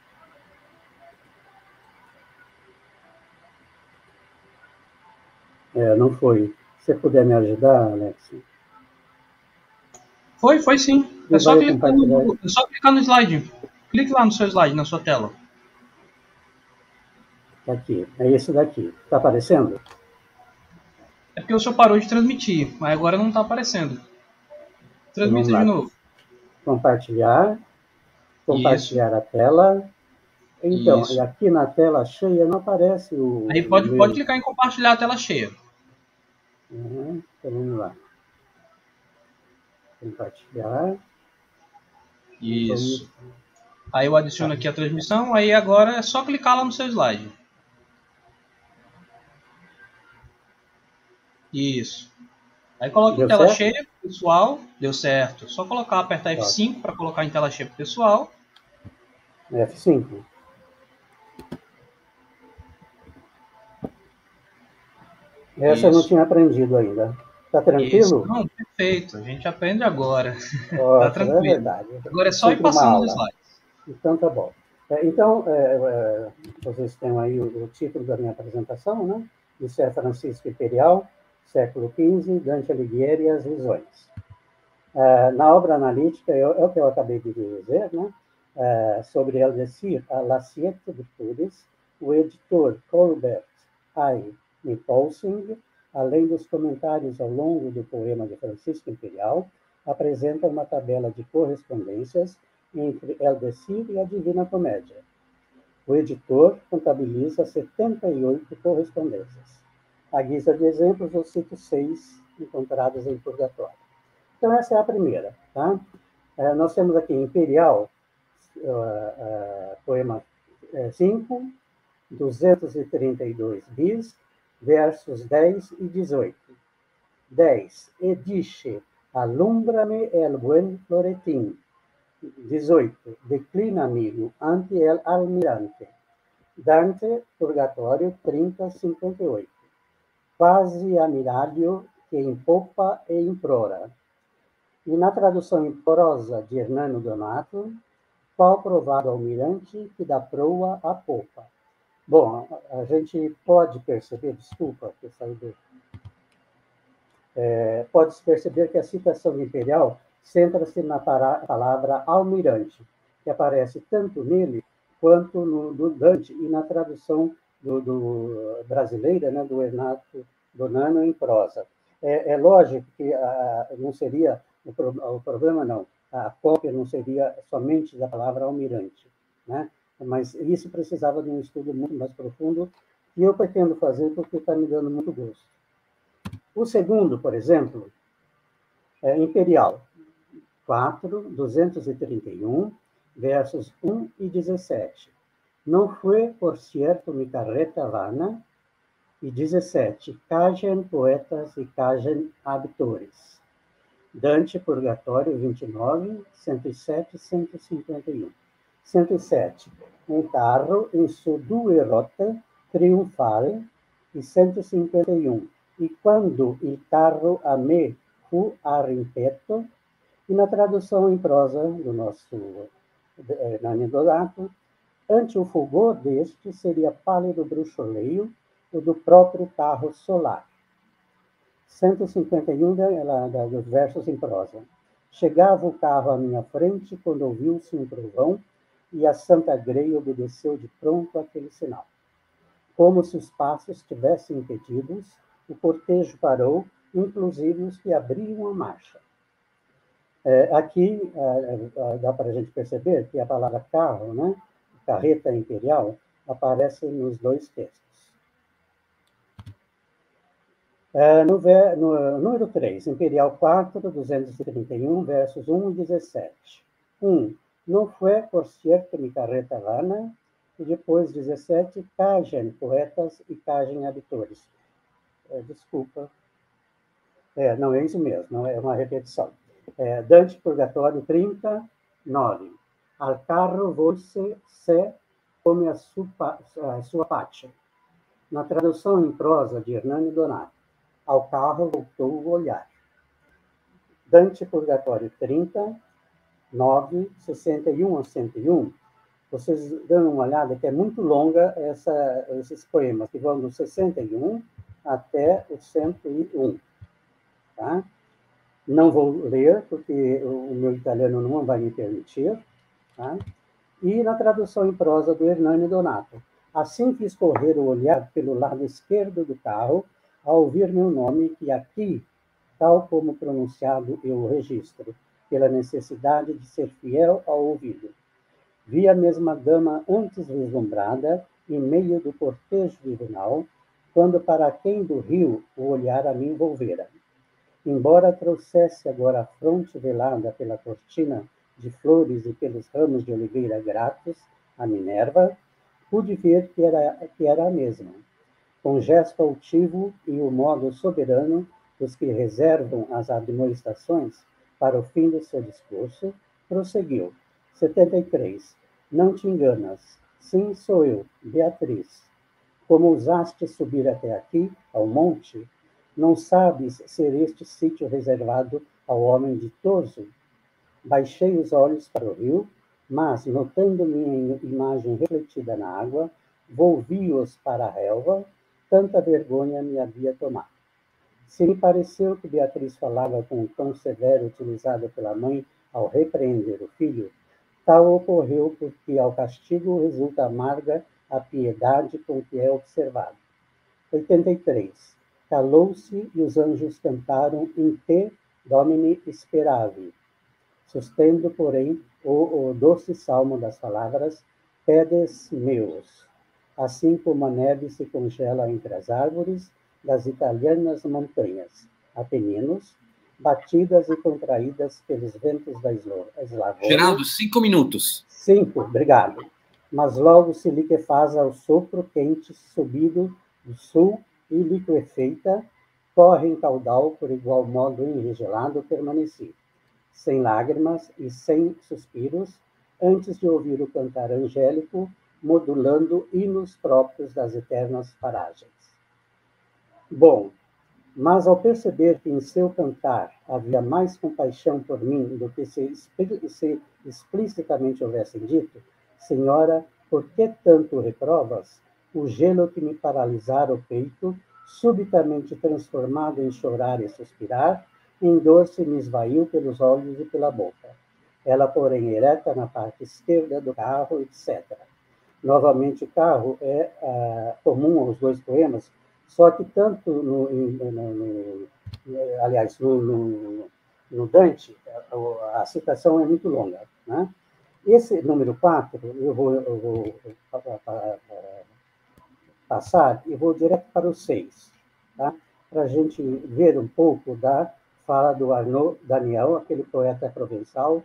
Não foi. Se você puder me ajudar, Alex? Foi sim. É só clicar no slide. Clique lá no seu slide, na sua tela. Aqui, é esse daqui. Está aparecendo? É porque o senhor parou de transmitir, mas agora não está aparecendo. Transmita de novo. Compartilhar a tela. Então, e aqui na tela cheia não aparece o... Aí pode clicar em compartilhar a tela cheia. Então vamos lá. Compartilhar. Isso. Aí eu adiciono aqui a transmissão, aí agora é só clicar lá no seu slide. Isso. Aí coloca em tela cheia, pessoal. Deu certo. Só apertar F5 para colocar em tela cheia pro pessoal. F5. Essa eu não tinha aprendido ainda. Tá tranquilo? Isso. Não, perfeito. A gente aprende agora. Tá tranquilo. É verdade. Agora é só ir passando os slides. Então tá bom. Então, vocês têm aí o título da minha apresentação, né? Isso é Francisco Imperial, século XV, Dante Alighieri e as visões. Na obra analítica, é o que eu acabei de dizer, né? Sobre Eldecir, Las Siete Virtudes, o editor Colbert I. Nipolsing, além dos comentários ao longo do poema de Francisco Imperial, apresenta uma tabela de correspondências entre Eldecir e a Divina Comédia. O editor contabiliza 78 correspondências. À guisa de exemplos, eu cito 6 encontradas em Purgatório. Então, essa é a primeira. Tá? Nós temos aqui Imperial, poema 5, 232 bis, versos 10 e 18. 10. Edice, alumbrame el buen floretín. 18. Declina, amigo, ante el almirante. Dante, Purgatório, 30:58. Quasi amiralho que empopa e implora. E na tradução em prosa de Hernando Donato, qual provado almirante que dá proa à popa. Bom, a gente pode perceber, desculpa, que eu saí do... pode-se perceber que a citação imperial centra-se na palavra almirante, que aparece tanto nele quanto no Dante e na tradução do brasileira, né, do Hernando Donano em prosa. É lógico que não seria o problema, não. A cópia não seria somente da palavra almirante, né? Mas isso precisava de um estudo muito mais profundo, que eu pretendo fazer porque está me dando muito gosto. O segundo, por exemplo, é Imperial, 4, 231, versos 1 e 17. Não foi, por cierto, mi carreta vana. E 17. Cagem poetas e cagem habitores. Dante, Purgatório, 29, 107 e 151. 107. Um carro em su due rotte triunfale. E 151. E quando il carro a me fu a rimpetto. E na tradução em prosa do nosso Hernando Donato, ante o fulgor deste seria pálido bruxoleio o do próprio carro solar. 151 dos versos em prosa. Chegava o carro à minha frente quando ouviu-se um trovão e a Santa Grey obedeceu de pronto àquele sinal. Como se os passos tivessem impedidos, o cortejo parou, inclusive os que abriam a marcha. Aqui dá para a gente perceber que a palavra carro, né, carreta imperial, aparece nos dois textos. Número 3, Imperial 4, 231, versos 1 e 17. 1. Não foi, por certo, mi carreta vana, e depois 17, cajem poetas e cajem habitores. Desculpa. Não, é isso mesmo, não é uma repetição. Dante Purgatório 39. Al carro volse se come a sua pátria. Na tradução em prosa de Hernani Donato, ao carro voltou o olhar. Dante Purgatório 39, 61 a 101. Vocês dão uma olhada que é muito longa esses poemas, que vão do 61 até o 101. Tá? Não vou ler, porque o meu italiano não vai me permitir. Tá? E na tradução em prosa do Hernani Donato. Assim fiz correr o olhar pelo lado esquerdo do carro, ao ouvir meu nome, que aqui, tal como pronunciado, eu o registro, pela necessidade de ser fiel ao ouvido. Vi a mesma dama antes vislumbrada, em meio do cortejo divinal, quando para aquém do rio o olhar a mim envolvera. Embora trouxesse agora a fronte velada pela cortina de flores e pelos ramos de oliveira gratos a Minerva, pude ver que era a mesma. Com gesto altivo e o modo soberano dos que reservam as admoestações para o fim do seu discurso, prosseguiu. 73. Não te enganas. Sim, sou eu, Beatriz. Como ousaste subir até aqui, ao monte, não sabes ser este sítio reservado ao homem ditoso? Baixei os olhos para o rio, mas, notando minha imagem refletida na água, volvi-os para a relva, tanta vergonha me havia tomado. Se me pareceu que Beatriz falava com o tom severo utilizado pela mãe ao repreender o filho, tal ocorreu porque ao castigo resulta amarga a piedade com que é observado. 83. Calou-se e os anjos cantaram in te, Domine, speravi, sustendo, porém, o doce salmo das palavras pedes meus, assim como a neve se congela entre as árvores das italianas montanhas, Apeninos, batidas e contraídas pelos ventos da Eslavônia. Geraldo, 5 minutos. 5, obrigado. Mas logo se liquefaz ao sopro quente subido do sul e liquefeita, corre em caudal por igual modo enregelado permaneci, sem lágrimas e sem suspiros, antes de ouvir o cantar angélico, modulando hinos próprios das eternas paragens. Bom, mas ao perceber que em seu cantar havia mais compaixão por mim do que se explicitamente houvessem dito, Senhora, por que tanto reprovas? O gelo que me paralisara o peito, subitamente transformado em chorar e suspirar, em dor se me esvaiu pelos olhos e pela boca. Ela, porém, ereta na parte esquerda do carro, etc. Novamente, o carro é comum aos dois poemas, só que tanto no Dante, a citação é muito longa. Né? Esse número 4, eu vou passar e vou direto para o 6, tá? Para a gente ver um pouco da fala do Arnaud Daniel, aquele poeta provençal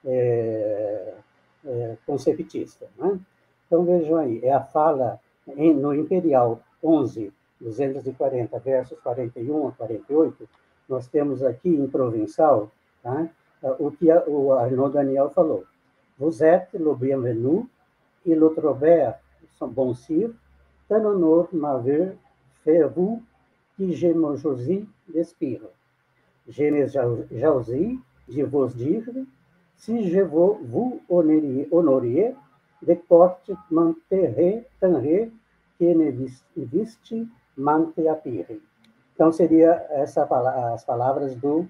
conceptista. Né? Então, vejam aí, é a fala no Imperial 11, 240, versos 41 a 48, nós temos aqui em provençal, tá? O que o Arnaud Daniel falou. Vous êtes le bienvenu, et le trouver son bon sire, tant honneur m'avait fait vous, que je me jouis d'espire. Je me jouis de vous dire, si je vous honoriez, de corte manterré, tanré, que ne viste mante apire. Então, seria as palavras do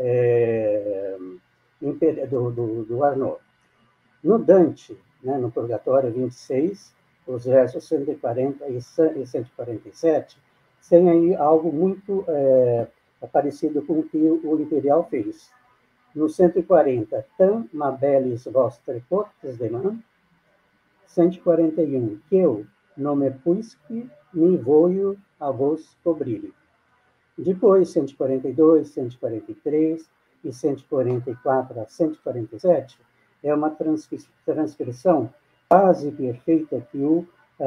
Arnaud. No Dante, né, no Purgatório 26, os versos 140 e 147, tem aí algo muito parecido com o que o Imperial fez. No 140, tam mabelis vostre cortes de man. 141, que eu não me puisque me voio a vos cobrir. Depois, 142, 143 e 144 a 147, é uma transcrição quase perfeita que o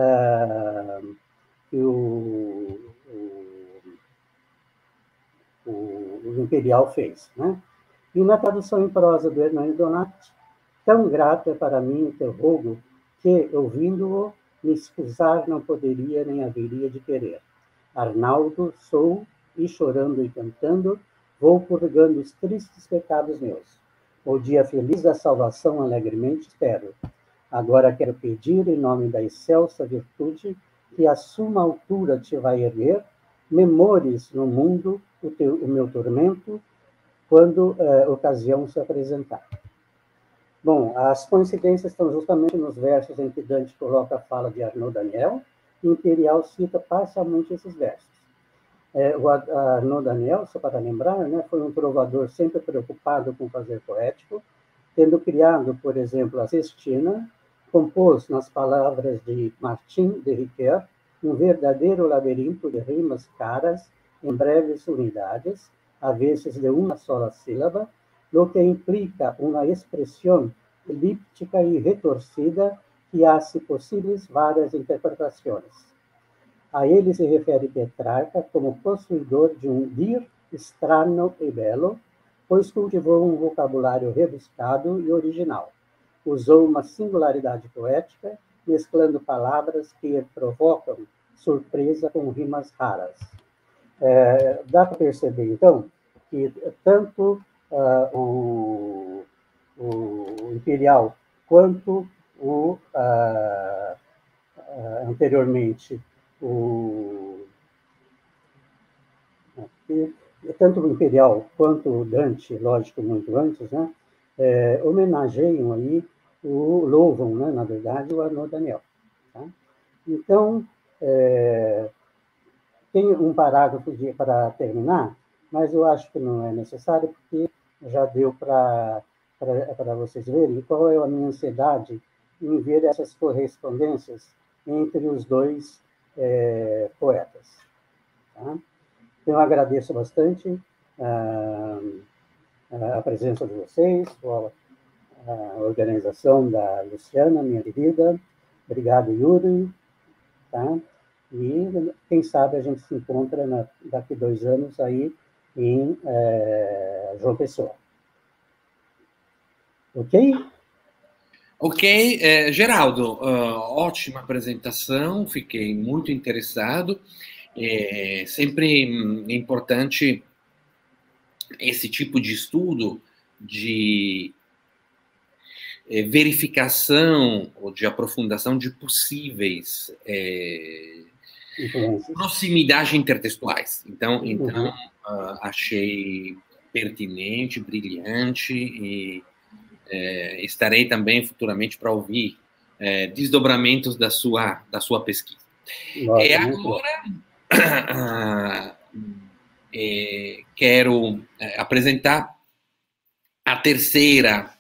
Imperial fez, né? E na tradução em prosa do Hernani Donati, tão grato é para mim o teu rogo, que, ouvindo-o, me escusar não poderia nem haveria de querer. Arnaldo sou, e chorando e cantando, vou purgando os tristes pecados meus. O dia feliz da salvação alegremente espero. Agora quero pedir, em nome da excelsa virtude, que a suma altura te vai erguer, memores no mundo o meu tormento, quando ocasião se apresentar. Bom, as coincidências estão justamente nos versos em que Dante coloca a fala de Arnaud Daniel, e Imperial cita parcialmente esses versos. O Arnaud Daniel, só para lembrar, né, foi um trovador sempre preocupado com fazer poético, tendo criado, por exemplo, a Sestina, compôs, nas palavras de Martin de Riquer, um verdadeiro labirinto de rimas caras, em breves unidades, a vezes de uma sola sílaba, lo que implica uma expressão elíptica e retorcida que hace possíveis várias interpretações. A ele se refere Petrarca como possuidor de um dir estranho e belo, pois cultivou um vocabulário rebuscado e original. Usou uma singularidade poética, mesclando palavras que provocam surpresa com rimas raras. Dá para perceber, então, que tanto o Imperial quanto anteriormente tanto o Imperial quanto o Dante, lógico, muito antes, né, homenageiam aí, louvam, né, na verdade, o Arnaud Daniel. Tá? Então, tem um parágrafo para terminar, mas eu acho que não é necessário, porque já deu para vocês verem qual é a minha ansiedade em ver essas correspondências entre os dois poetas. Tá? Então, eu agradeço bastante a presença de vocês, a organização da Luciana, minha querida. Obrigado, Yuri. Tá? E, quem sabe, a gente se encontra daqui 2 anos aí em João Pessoa. Ok? Ok, Geraldo, ótima apresentação, fiquei muito interessado. É sempre importante esse tipo de estudo de verificação ou de aprofundação de possíveis proximidades intertextuais. Então achei pertinente, brilhante e estarei também futuramente para ouvir desdobramentos da sua pesquisa. Agora quero apresentar a terceira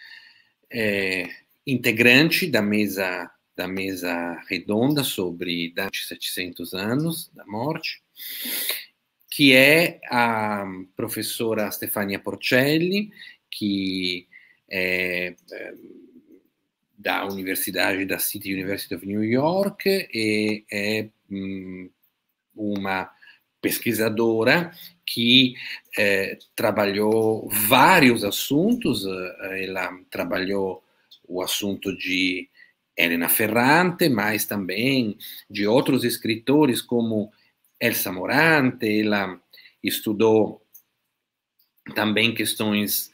integrante da mesa redonda sobre Dante 700 anos da morte, que é a professora Stefania Porcelli, que é da Universidade da City University of New York e é uma pesquisadora que trabalhou vários assuntos. Ela trabalhou o assunto de Elena Ferrante, mas também de outros escritores como Elsa Morante. Ela estudou também questões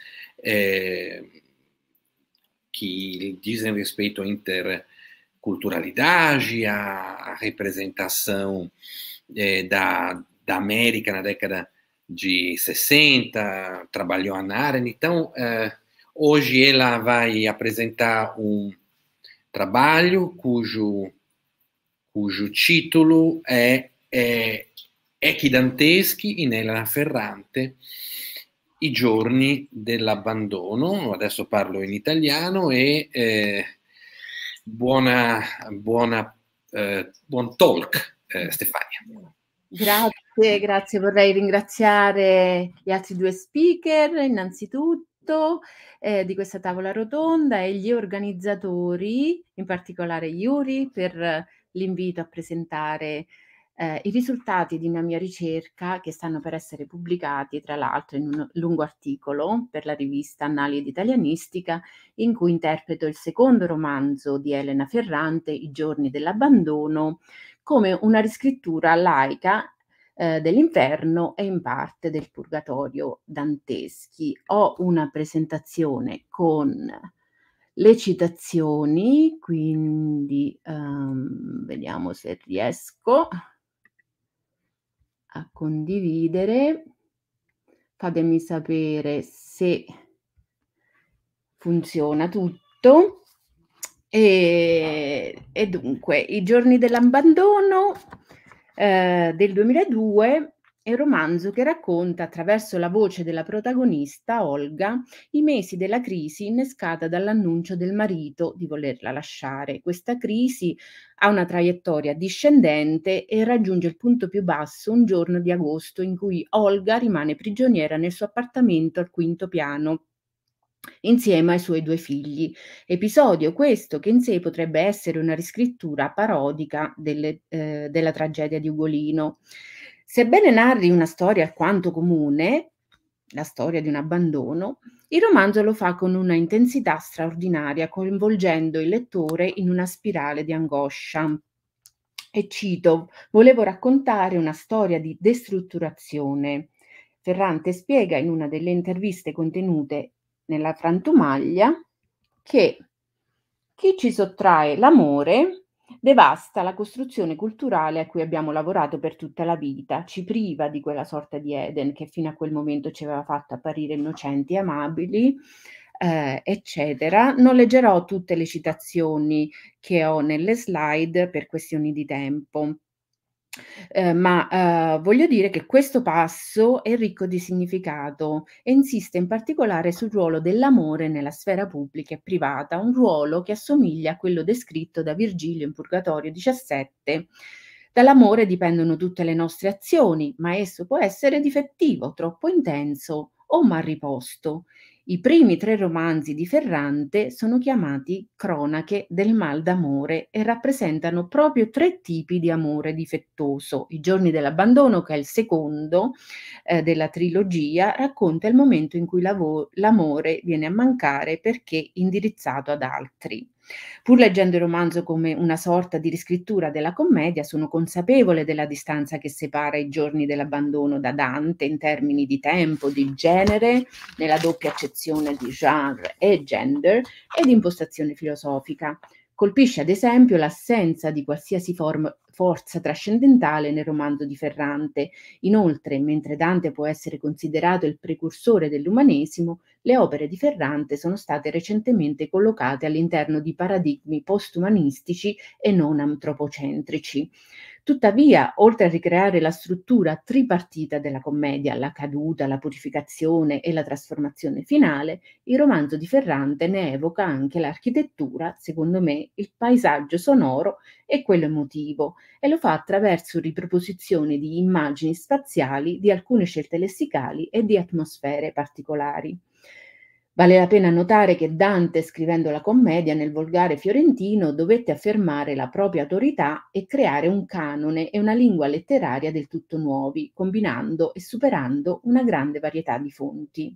que dizem respeito à interculturalidade, à representação da América na década de 60, trabalhou a Naren. Então, hoje ela vai apresentar um trabalho cujo título è Echi danteschi in Elena Ferrante, i giorni dell'abbandono. Adesso parlo in italiano e buon talk, Stefania. Grazie. Vorrei ringraziare gli altri 2 speaker innanzitutto, di questa tavola rotonda e gli organizzatori, in particolare Yuri, per l'invito a presentare i risultati di una mia ricerca che stanno per essere pubblicati, tra l'altro, in un lungo articolo per la rivista Annali d'Italianistica, in cui interpreto il secondo romanzo di Elena Ferrante, I giorni dell'abbandono, come una riscrittura laica dell'inferno e in parte del purgatorio danteschi. Ho una presentazione con le citazioni, quindi vediamo se riesco a condividere. Fatemi sapere se funziona tutto. E dunque, I giorni dell'abbandono del 2002 è un romanzo che racconta, attraverso la voce della protagonista, Olga, i mesi della crisi innescata dall'annuncio del marito di volerla lasciare. Questa crisi ha una traiettoria discendente e raggiunge il punto più basso un giorno di agosto, in cui Olga rimane prigioniera nel suo appartamento al quinto piano, insieme ai suoi 2 figli. Episodio questo che in sé potrebbe essere una riscrittura parodica della tragedia di Ugolino. Sebbene narri una storia alquanto comune, la storia di un abbandono, il romanzo lo fa con una intensità straordinaria, coinvolgendo il lettore in una spirale di angoscia. E cito: volevo raccontare una storia di destrutturazione. Ferrante spiega in una delle interviste contenute nella frantumaglia che chi ci sottrae l'amore devasta la costruzione culturale a cui abbiamo lavorato per tutta la vita, ci priva di quella sorta di Eden che fino a quel momento ci aveva fatto apparire innocenti e amabili, eccetera. Non leggerò tutte le citazioni che ho nelle slide per questioni di tempo. Ma voglio dire che questo passo è ricco di significato e insiste in particolare sul ruolo dell'amore nella sfera pubblica e privata, un ruolo che assomiglia a quello descritto da Virgilio in Purgatorio 17. Dall'amore dipendono tutte le nostre azioni, ma esso può essere difettivo, troppo intenso o mal riposto. I primi 3 romanzi di Ferrante sono chiamati Cronache del mal d'amore e rappresentano proprio 3 tipi di amore difettoso. I giorni dell'abbandono, che è il secondo della trilogia, racconta il momento in cui l'amore viene a mancare perché indirizzato ad altri. Pur leggendo il romanzo come una sorta di riscrittura della commedia, sono consapevole della distanza che separa I giorni dell'abbandono da Dante in termini di tempo, di genere, nella doppia accezione di genre e gender e di impostazione filosofica. Colpisce ad esempio l'assenza di qualsiasi forza trascendentale nel romanzo di Ferrante. Inoltre, mentre Dante può essere considerato il precursore dell'umanesimo, le opere di Ferrante sono state recentemente collocate all'interno di paradigmi postumanistici e non antropocentrici. Tuttavia, oltre a ricreare la struttura tripartita della commedia, la caduta, la purificazione e la trasformazione finale, il romanzo di Ferrante ne evoca anche l'architettura, secondo me, il paesaggio sonoro e quello emotivo, e lo fa attraverso riproposizioni di immagini spaziali, di alcune scelte lessicali e di atmosfere particolari. Vale la pena notare che Dante, scrivendo la commedia nel volgare fiorentino, dovette affermare la propria autorità e creare un canone e una lingua letteraria del tutto nuovi, combinando e superando una grande varietà di fonti.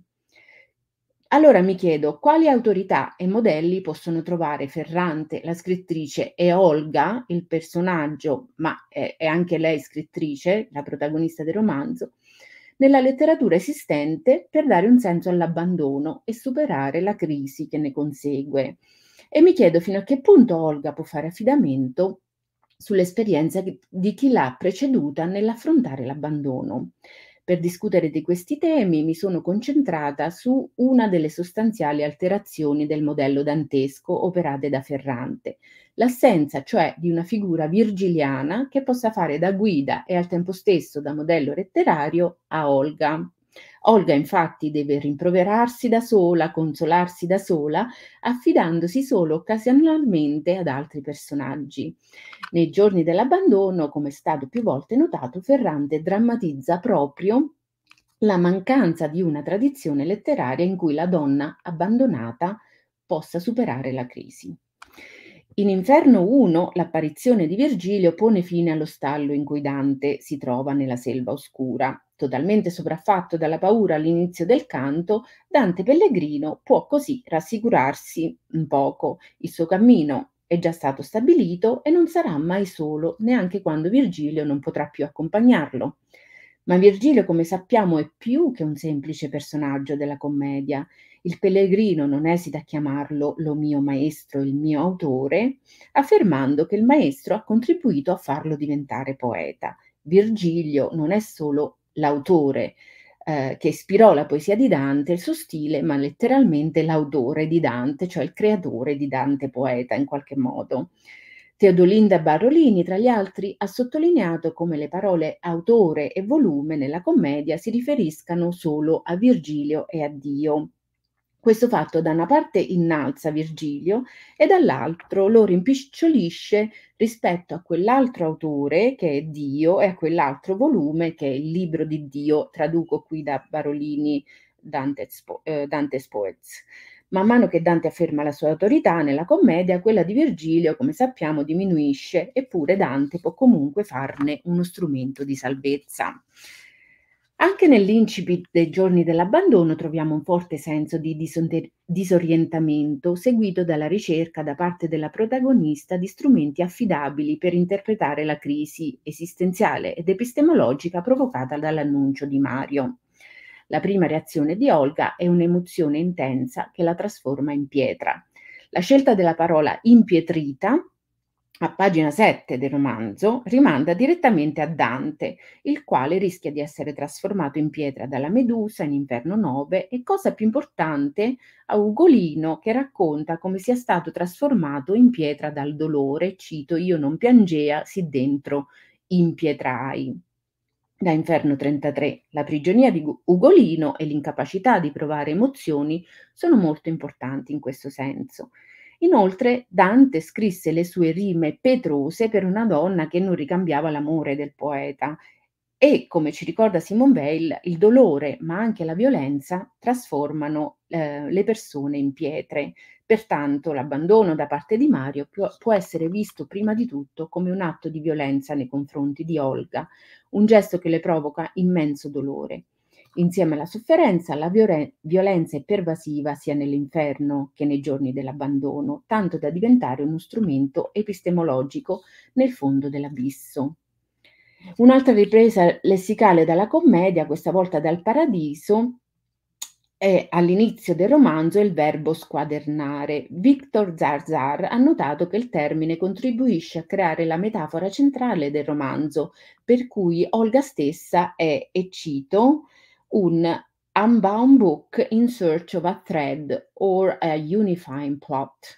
Allora mi chiedo quali autorità e modelli possono trovare Ferrante, la scrittrice, e Olga, il personaggio, ma è anche lei scrittrice, la protagonista del romanzo, nella letteratura esistente per dare un senso all'abbandono e superare la crisi che ne consegue. E mi chiedo fino a che punto Olga può fare affidamento sull'esperienza di chi l'ha preceduta nell'affrontare l'abbandono. Per discutere di questi temi mi sono concentrata su una delle sostanziali alterazioni del modello dantesco operate da Ferrante, l'assenza cioè di una figura virgiliana che possa fare da guida e al tempo stesso da modello letterario a Olga. Olga infatti deve rimproverarsi da sola, consolarsi da sola, affidandosi solo occasionalmente ad altri personaggi. Nei giorni dell'abbandono, come è stato più volte notato, Ferrante drammatizza proprio la mancanza di una tradizione letteraria in cui la donna abbandonata possa superare la crisi. In Inferno 1 l'apparizione di Virgilio pone fine allo stallo in cui Dante si trova nella selva oscura. Totalmente sopraffatto dalla paura all'inizio del canto, Dante Pellegrino può così rassicurarsi un poco. Il suo cammino è già stato stabilito e non sarà mai solo, neanche quando Virgilio non potrà più accompagnarlo. Ma Virgilio, come sappiamo, è più che un semplice personaggio della commedia. Il Pellegrino non esita a chiamarlo lo mio maestro, il mio autore, affermando che il maestro ha contribuito a farlo diventare poeta. Virgilio non è solo l'autore che ispirò la poesia di Dante, il suo stile, ma letteralmente l'autore di Dante, cioè il creatore di Dante poeta in qualche modo. Teodolinda Barolini, tra gli altri, ha sottolineato come le parole autore e volume nella commedia si riferiscano solo a Virgilio e a Dio. Questo fatto da una parte innalza Virgilio e dall'altro lo rimpicciolisce rispetto a quell'altro autore che è Dio e a quell'altro volume che è il libro di Dio, traduco qui da Barolini Dante's Poets. Man mano che Dante afferma la sua autorità nella commedia, quella di Virgilio, come sappiamo, diminuisce, eppure Dante può comunque farne uno strumento di salvezza. Anche nell'incipit dei giorni dell'abbandono troviamo un forte senso di disorientamento, seguito dalla ricerca da parte della protagonista di strumenti affidabili per interpretare la crisi esistenziale ed epistemologica provocata dall'annuncio di Mario. La prima reazione di Olga è un'emozione intensa che la trasforma in pietra. La scelta della parola impietrita, a pagina 7 del romanzo, rimanda direttamente a Dante, il quale rischia di essere trasformato in pietra dalla Medusa in Inferno 9 e, cosa più importante, a Ugolino, che racconta come sia stato trasformato in pietra dal dolore, cito, io non piangea, sì dentro impietrai. Da Inferno 33, la prigionia di Ugolino e l'incapacità di provare emozioni sono molto importanti in questo senso. Inoltre Dante scrisse le sue rime petrose per una donna che non ricambiava l'amore del poeta e, come ci ricorda Simone Weil, il dolore ma anche la violenza trasformano le persone in pietre. Pertanto l'abbandono da parte di Mario può essere visto prima di tutto come un atto di violenza nei confronti di Olga, un gesto che le provoca immenso dolore. Insieme alla sofferenza, la violenza è pervasiva sia nell'inferno che nei giorni dell'abbandono, tanto da diventare uno strumento epistemologico nel fondo dell'abisso. Un'altra ripresa lessicale dalla commedia, questa volta dal Paradiso, è all'inizio del romanzo il verbo squadernare. Victor Zarzar ha notato che il termine contribuisce a creare la metafora centrale del romanzo, per cui Olga stessa è, e cito, un unbound book in search of a thread or a unifying plot.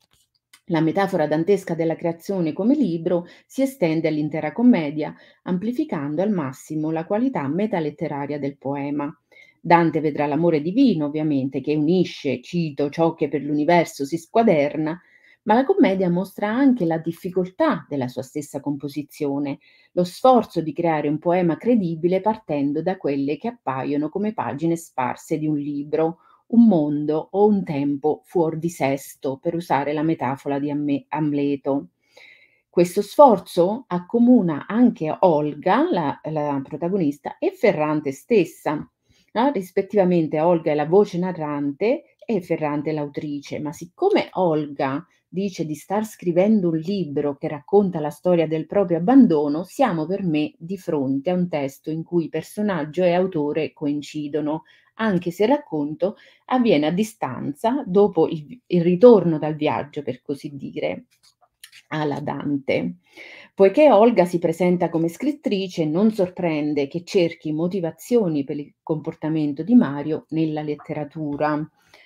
La metafora dantesca della creazione come libro si estende all'intera commedia, amplificando al massimo la qualità metaletteraria del poema. Dante vedrà l'amore divino, ovviamente, che unisce, cito, ciò che per l'universo si squaderna, ma la commedia mostra anche la difficoltà della sua stessa composizione, lo sforzo di creare un poema credibile partendo da quelle che appaiono come pagine sparse di un libro, un mondo o un tempo fuor di sesto, per usare la metafora di Amleto. Questo sforzo accomuna anche Olga, la protagonista, e Ferrante stessa. Rispettivamente Olga è la voce narrante e Ferrante l'autrice, ma siccome Olga dice di star scrivendo un libro che racconta la storia del proprio abbandono, siamo per me di fronte a un testo in cui personaggio e autore coincidono, anche se il racconto avviene a distanza dopo il ritorno dal viaggio, per così dire, alla Dante. Poiché Olga si presenta come scrittrice, non sorprende che cerchi motivazioni per il comportamento di Mario nella letteratura.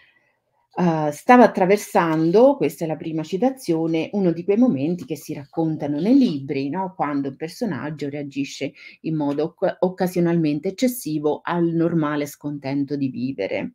Stava attraversando, questa è la prima citazione, uno di quei momenti che si raccontano nei libri, no? Quando un personaggio reagisce in modo occasionalmente eccessivo al normale scontento di vivere.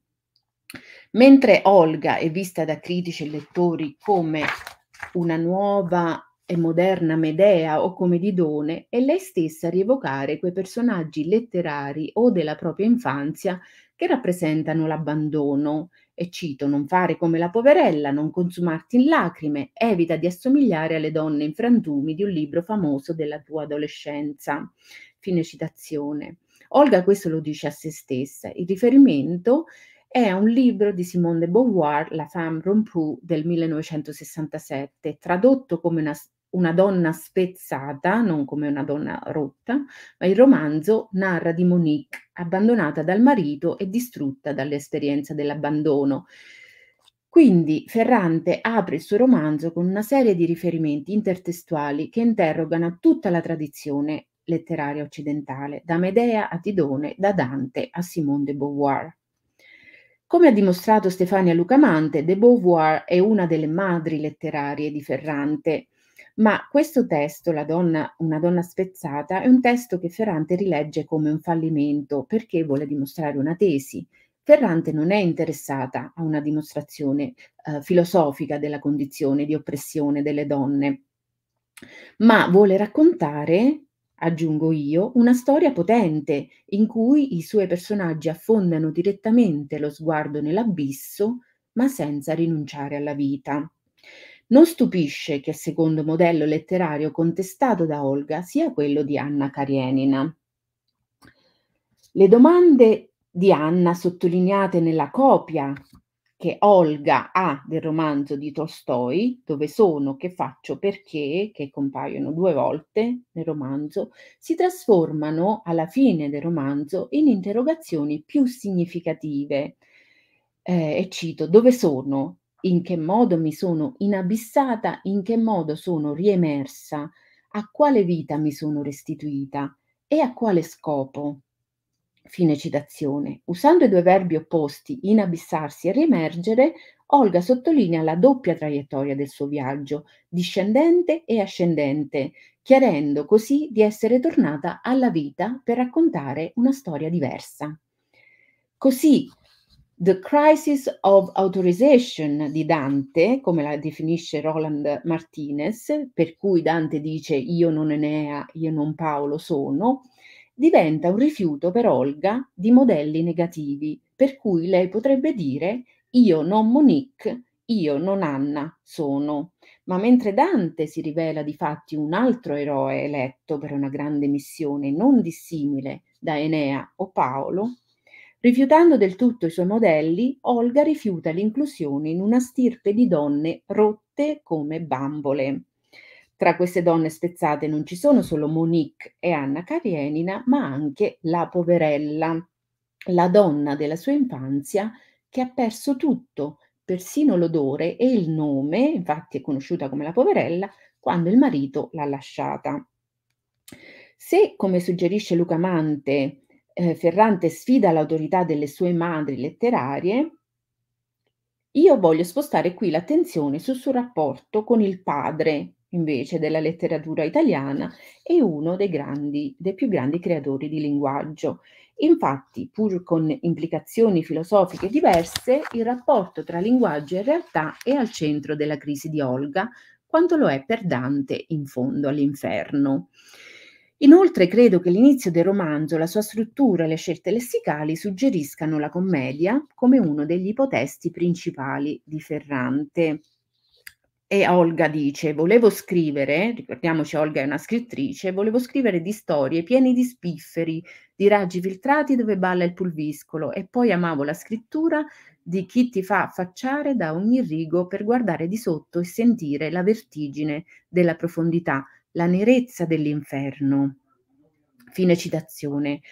Mentre Olga è vista da critici e lettori come una nuova e moderna Medea o come Didone, è lei stessa a rievocare quei personaggi letterari o della propria infanzia che rappresentano l'abbandono. E cito: non fare come la poverella, non consumarti in lacrime, evita di assomigliare alle donne in frantumi di un libro famoso della tua adolescenza. Fine citazione. Olga questo lo dice a se stessa. Il riferimento è un libro di Simone de Beauvoir, La femme rompue, del 1967, tradotto come una donna spezzata, non come una donna rotta, ma il romanzo narra di Monique, abbandonata dal marito e distrutta dall'esperienza dell'abbandono. Quindi Ferrante apre il suo romanzo con una serie di riferimenti intertestuali che interrogano tutta la tradizione letteraria occidentale, da Medea a Didone, da Dante a Simone de Beauvoir. Come ha dimostrato Stefania Lucamante, de Beauvoir è una delle madri letterarie di Ferrante, ma questo testo, Una donna spezzata, è un testo che Ferrante rilegge come un fallimento perché vuole dimostrare una tesi. Ferrante non è interessata a una dimostrazione filosofica della condizione di oppressione delle donne, ma vuole raccontare, aggiungo io, una storia potente in cui i suoi personaggi affondano direttamente lo sguardo nell'abisso, ma senza rinunciare alla vita. Non stupisce che il secondo modello letterario contestato da Olga sia quello di Anna Karenina. Le domande di Anna sottolineate nella copia che Olga ha del romanzo di Tolstoi, dove sono, che faccio, perché, che compaiono 2 volte nel romanzo, si trasformano alla fine del romanzo in interrogazioni più significative. E cito: dove sono? In che modo mi sono inabissata? In che modo sono riemersa? A quale vita mi sono restituita? E a quale scopo? Fine citazione. Usando i 2 verbi opposti, inabissarsi e riemergere, Olga sottolinea la doppia traiettoria del suo viaggio, discendente e ascendente, chiarendo così di essere tornata alla vita per raccontare una storia diversa. Così, The Crisis of Authorization di Dante, come la definisce Roland Martinez, per cui Dante dice io non Enea, io non Paolo sono, diventa un rifiuto per Olga di modelli negativi, per cui lei potrebbe dire io non Monique, io non Anna sono. Ma mentre Dante si rivela difatti un altro eroe eletto per una grande missione non dissimile da Enea o Paolo, rifiutando del tutto i suoi modelli, Olga rifiuta l'inclusione in una stirpe di donne rotte come bambole. Tra queste donne spezzate non ci sono solo Monique e Anna Karenina, ma anche la poverella, la donna della sua infanzia che ha perso tutto, persino l'odore e il nome, infatti è conosciuta come la poverella, quando il marito l'ha lasciata. Se, come suggerisce Lucamante, Ferrante sfida l'autorità delle sue madri letterarie, io voglio spostare qui l'attenzione sul suo rapporto con il padre, invece, della letteratura italiana e uno dei più grandi creatori di linguaggio. Infatti, pur con implicazioni filosofiche diverse, il rapporto tra linguaggio e realtà è al centro della crisi di Olga, quanto lo è per Dante in fondo all'inferno. Inoltre credo che l'inizio del romanzo, la sua struttura e le scelte lessicali suggeriscano la commedia come uno degli ipotesti principali di Ferrante. E Olga dice: volevo scrivere, ricordiamoci Olga è una scrittrice, volevo scrivere di storie piene di spifferi, di raggi filtrati dove balla il pulviscolo, e poi amavo la scrittura di chi ti fa affacciare da ogni rigo per guardare di sotto e sentire la vertigine della profondità, la nerezza dell'inferno. Fine citazione.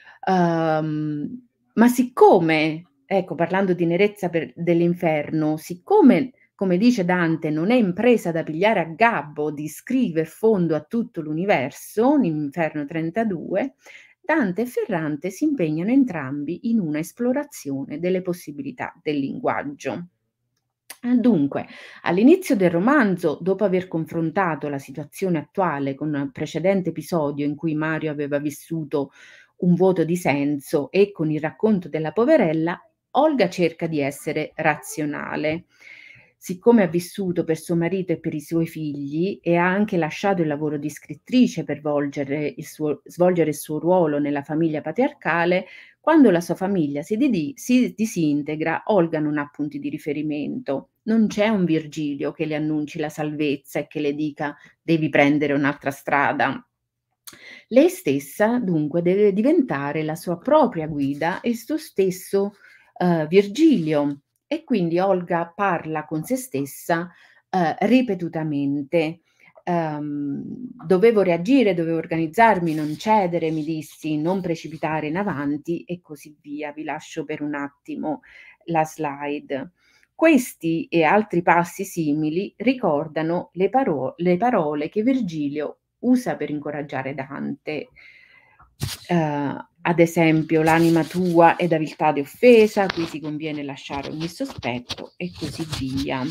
Ma siccome, ecco, parlando di nerezza dell'inferno, siccome, come dice Dante, non è impresa da pigliare a gabbo di scriver fondo a tutto l'universo, Inferno 32, Dante e Ferrante si impegnano entrambi in una esplorazione delle possibilità del linguaggio. Dunque, all'inizio del romanzo, dopo aver confrontato la situazione attuale con un precedente episodio in cui Mario aveva vissuto un vuoto di senso e con il racconto della poverella, Olga cerca di essere razionale. Siccome ha vissuto per suo marito e per i suoi figli e ha anche lasciato il lavoro di scrittrice per svolgere il suo ruolo nella famiglia patriarcale, quando la sua famiglia si disintegra, Olga non ha punti di riferimento. Non c'è un Virgilio che le annunci la salvezza e che le dica devi prendere un'altra strada. Lei stessa dunque deve diventare la sua propria guida e il suo stesso Virgilio. E quindi Olga parla con se stessa ripetutamente. Dovevo reagire, dovevo organizzarmi, non cedere, mi dissi, non precipitare in avanti e così via. Vi lascio per un attimo la slide. Questi e altri passi simili ricordano le parole che Virgilio usa per incoraggiare Dante. Ad esempio, l'anima tua è da viltà di offesa, qui ti conviene lasciare ogni sospetto e così via,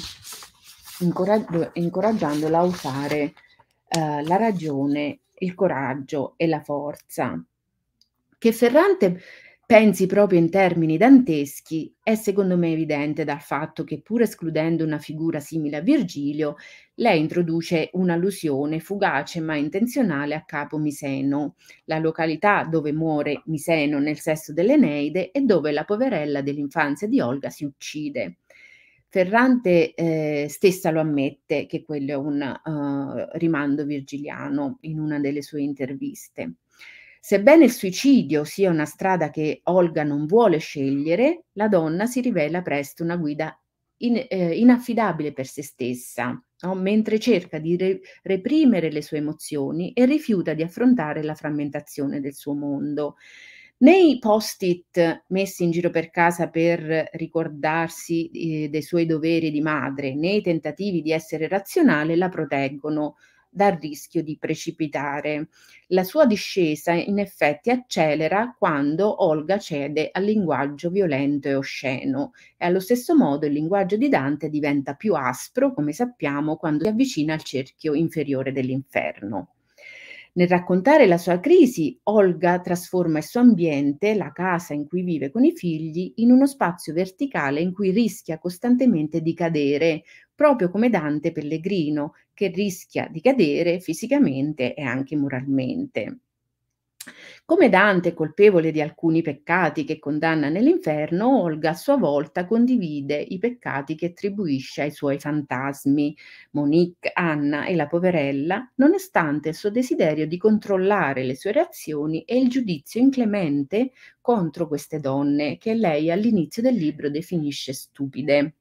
incoraggiandola a usare la ragione, il coraggio e la forza. Che Ferrante pensi proprio in termini danteschi è secondo me evidente dal fatto che, pur escludendo una figura simile a Virgilio, lei introduce un'allusione fugace ma intenzionale a Capo Miseno, la località dove muore Miseno nel sesto dell'Eneide e dove la poverella dell'infanzia di Olga si uccide. Ferrante stessa lo ammette che quello è un rimando virgiliano in una delle sue interviste. Sebbene il suicidio sia una strada che Olga non vuole scegliere, la donna si rivela presto una guida inaffidabile per se stessa, no? Mentre cerca di reprimere le sue emozioni e rifiuta di affrontare la frammentazione del suo mondo. Nei post-it messi in giro per casa per ricordarsi dei suoi doveri di madre, nei tentativi di essere razionale, la proteggono dal rischio di precipitare. La sua discesa in effetti accelera quando Olga cede al linguaggio violento e osceno e allo stesso modo il linguaggio di Dante diventa più aspro, come sappiamo, quando si avvicina al cerchio inferiore dell'inferno. Nel raccontare la sua crisi, Olga trasforma il suo ambiente, la casa in cui vive con i figli, in uno spazio verticale in cui rischia costantemente di cadere, proprio come Dante Pellegrino, che rischia di cadere fisicamente e anche moralmente. Come Dante è colpevole di alcuni peccati che condanna nell'inferno, Olga a sua volta condivide i peccati che attribuisce ai suoi fantasmi, Monique, Anna e la poverella, nonostante il suo desiderio di controllare le sue reazioni e il giudizio inclemente contro queste donne, che lei all'inizio del libro definisce stupide.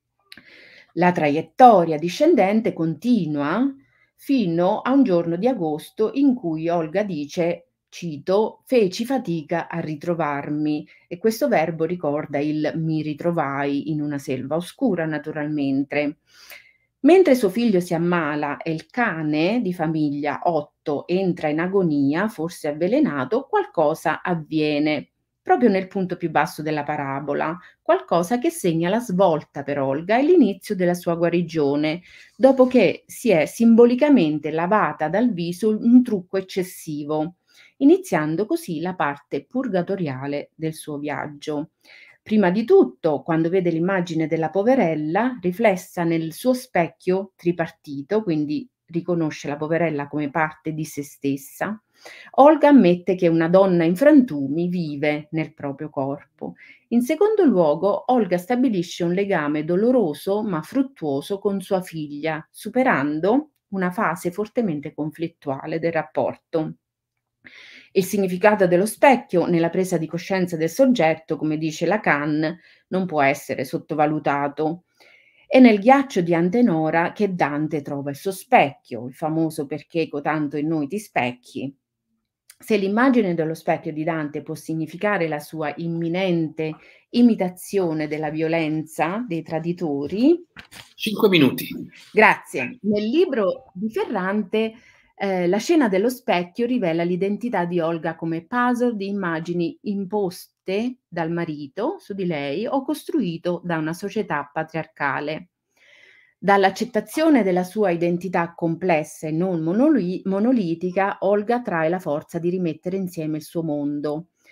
La traiettoria discendente continua fino a un giorno di agosto in cui Olga dice, cito, feci fatica a ritrovarmi, e questo verbo ricorda il mi ritrovai in una selva oscura, naturalmente. Mentre suo figlio si ammala e il cane di famiglia, Otto, entra in agonia, forse avvelenato, qualcosa avviene proprio nel punto più basso della parabola, qualcosa che segna la svolta per Olga e l'inizio della sua guarigione, dopo che si è simbolicamente lavata dal viso un trucco eccessivo, iniziando così la parte purgatoriale del suo viaggio. Prima di tutto, quando vede l'immagine della poverella riflessa nel suo specchio tripartito, quindi riconosce la poverella come parte di se stessa, Olga ammette che una donna in frantumi vive nel proprio corpo. In secondo luogo, Olga stabilisce un legame doloroso ma fruttuoso con sua figlia, superando una fase fortemente conflittuale del rapporto. Il significato dello specchio nella presa di coscienza del soggetto, come dice Lacan, non può essere sottovalutato. È nel ghiaccio di Antenora che Dante trova il suo specchio, il famoso perché eco tanto in noi ti specchi. Se l'immagine dello specchio di Dante può significare la sua imminente imitazione della violenza dei traditori. 5 minuti. Grazie. Nel libro di Ferrante la scena dello specchio rivela l'identità di Olga come puzzle di immagini imposte dal marito su di lei o costruito da una società patriarcale. Dall'accettazione della sua identità complessa e non monolitica, Olga trae la forza di rimettere insieme il suo mondo.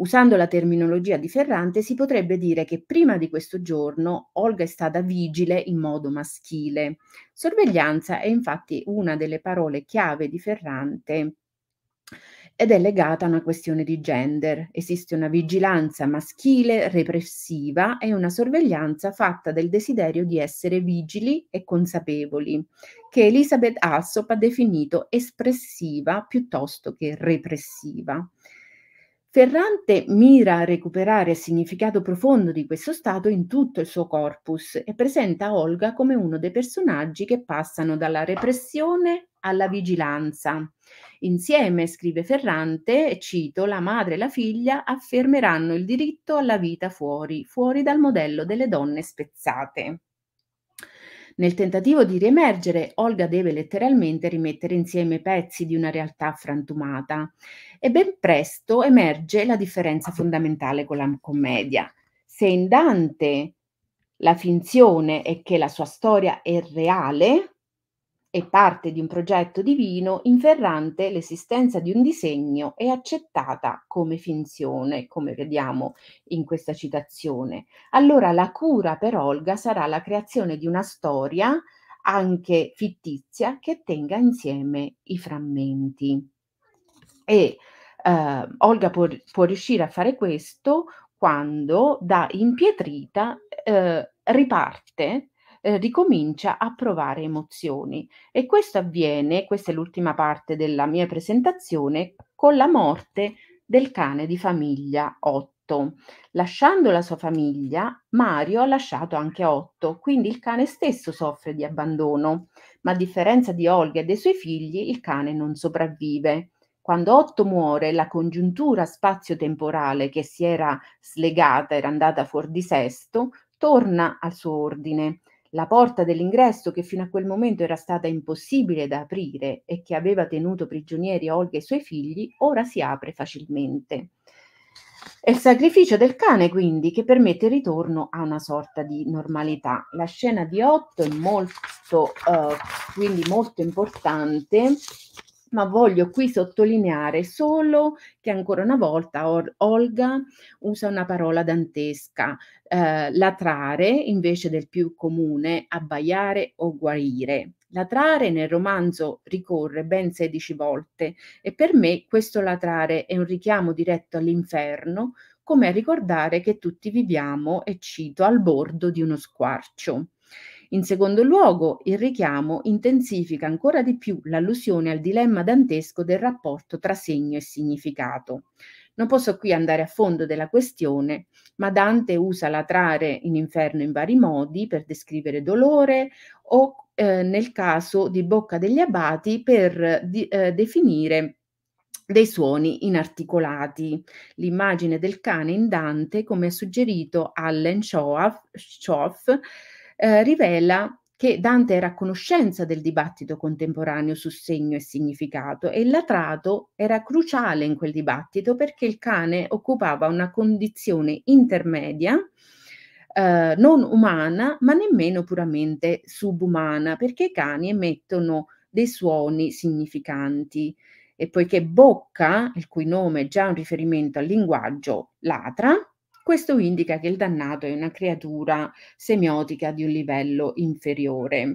Usando la terminologia di Ferrante, si potrebbe dire che prima di questo giorno Olga è stata vigile in modo maschile. Sorveglianza è infatti una delle parole chiave di Ferrante ed è legata a una questione di gender. Esiste una vigilanza maschile repressiva e una sorveglianza fatta del desiderio di essere vigili e consapevoli, che Elisabeth Alsop ha definito espressiva piuttosto che repressiva. Ferrante mira a recuperare il significato profondo di questo stato in tutto il suo corpus e presenta Olga come uno dei personaggi che passano dalla repressione alla vigilanza. Insieme, scrive Ferrante, e cito, la madre e la figlia affermeranno il diritto alla vita fuori dal modello delle donne spezzate. Nel tentativo di riemergere, Olga deve letteralmente rimettere insieme i pezzi di una realtà frantumata e ben presto emerge la differenza fondamentale con la commedia. Se in Dante la finzione è che la sua storia è reale e parte di un progetto divino, in Ferrante l'esistenza di un disegno è accettata come finzione, come vediamo in questa citazione. Allora la cura per Olga sarà la creazione di una storia anche fittizia che tenga insieme i frammenti. E Olga può riuscire a fare questo quando da impietrita riparte, ricomincia a provare emozioni. E questo avviene, questa è l'ultima parte della mia presentazione, con la morte del cane di famiglia Otto. Lasciando la sua famiglia, Mario ha lasciato anche Otto, quindi il cane stesso soffre di abbandono, ma a differenza di Olga e dei suoi figli, il cane non sopravvive. Quando Otto muore, la congiuntura spazio-temporale che si era slegata, era andata fuori di sesto, torna al suo ordine. La porta dell'ingresso, che fino a quel momento era stata impossibile da aprire e che aveva tenuto prigionieri Olga e i suoi figli, ora si apre facilmente. È il sacrificio del cane, quindi, che permette il ritorno a una sorta di normalità. La scena di Otto è quindi molto importante, ma voglio qui sottolineare solo che ancora una volta Olga usa una parola dantesca, latrare invece del più comune abbaiare o guarire. Latrare nel romanzo ricorre ben 16 volte e per me questo latrare è un richiamo diretto all'inferno, come a ricordare che tutti viviamo, e cito, al bordo di uno squarcio. In secondo luogo, il richiamo intensifica ancora di più l'allusione al dilemma dantesco del rapporto tra segno e significato. Non posso qui andare a fondo della questione, ma Dante usa latrare in inferno in vari modi per descrivere dolore o nel caso di Bocca degli Abati per definire dei suoni inarticolati. L'immagine del cane in Dante, come ha suggerito Allen Schoaf, rivela che Dante era a conoscenza del dibattito contemporaneo su segno e significato e il latrato era cruciale in quel dibattito perché il cane occupava una condizione intermedia, non umana, ma nemmeno puramente subumana, perché i cani emettono dei suoni significanti. E poiché Bocca, il cui nome è già un riferimento al linguaggio, latra, questo indica che il dannato è una creatura semiotica di un livello inferiore.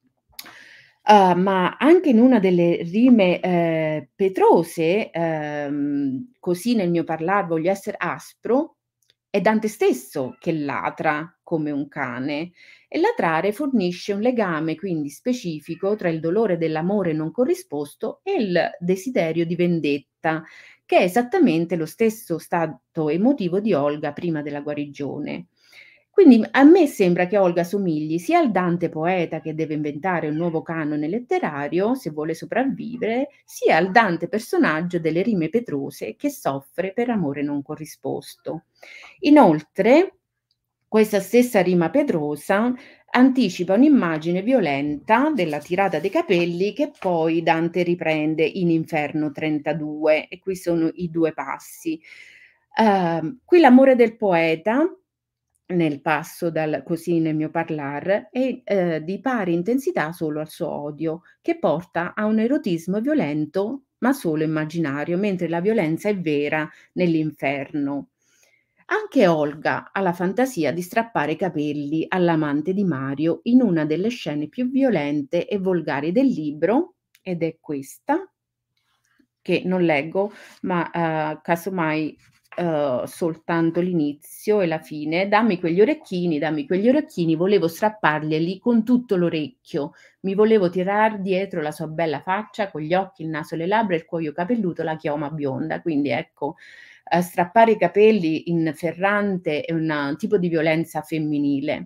Ma anche in una delle rime petrose, così nel mio parlar voglio essere aspro, è Dante stesso che latra come un cane, e latrare fornisce un legame quindi specifico tra il dolore dell'amore non corrisposto e il desiderio di vendetta, che è esattamente lo stesso stato emotivo di Olga prima della guarigione. Quindi a me sembra che Olga somigli sia al Dante poeta che deve inventare un nuovo canone letterario se vuole sopravvivere, sia al Dante personaggio delle rime petrose che soffre per amore non corrisposto. Inoltre, questa stessa rima pedrosa anticipa un'immagine violenta della tirata dei capelli che poi Dante riprende in Inferno 32, e qui sono i due passi. Qui l'amore del poeta, nel passo dal così nel mio parlar, è di pari intensità solo al suo odio, che porta a un erotismo violento ma solo immaginario, mentre la violenza è vera nell'inferno. Anche Olga ha la fantasia di strappare i capelli all'amante di Mario in una delle scene più violente e volgari del libro, ed è questa, che non leggo, ma casomai soltanto l'inizio e la fine. Dammi quegli orecchini, volevo strapparglieli con tutto l'orecchio. Mi volevo tirar dietro la sua bella faccia, con gli occhi, il naso, le labbra, il cuoio capelluto, la chioma bionda. Quindi ecco, strappare i capelli in Ferrante è un tipo di violenza femminile.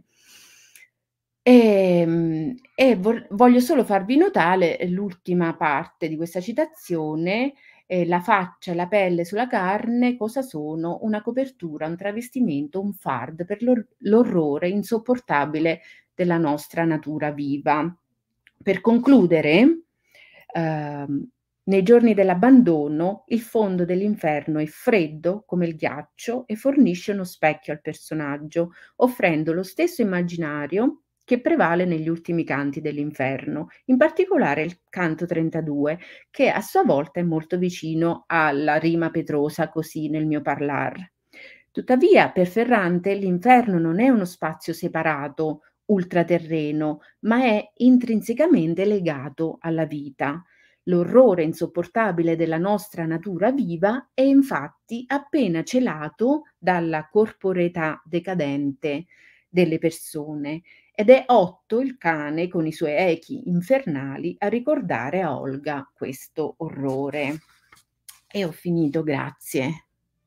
Voglio solo farvi notare l'ultima parte di questa citazione: la faccia e la pelle sulla carne cosa sono? Una copertura, un travestimento, un fard per l'orrore insopportabile della nostra natura viva. Per concludere, nei giorni dell'abbandono, il fondo dell'inferno è freddo come il ghiaccio e fornisce uno specchio al personaggio, offrendo lo stesso immaginario che prevale negli ultimi canti dell'inferno, in particolare il canto 32, che a sua volta è molto vicino alla rima petrosa così nel mio parlar. Tuttavia, per Ferrante l'inferno non è uno spazio separato, ultraterreno, ma è intrinsecamente legato alla vita. L'orrore insopportabile della nostra natura viva è infatti appena celato dalla corporeità decadente delle persone, ed è Otto il cane con i suoi echi infernali a ricordare a Olga questo orrore. E ho finito, grazie.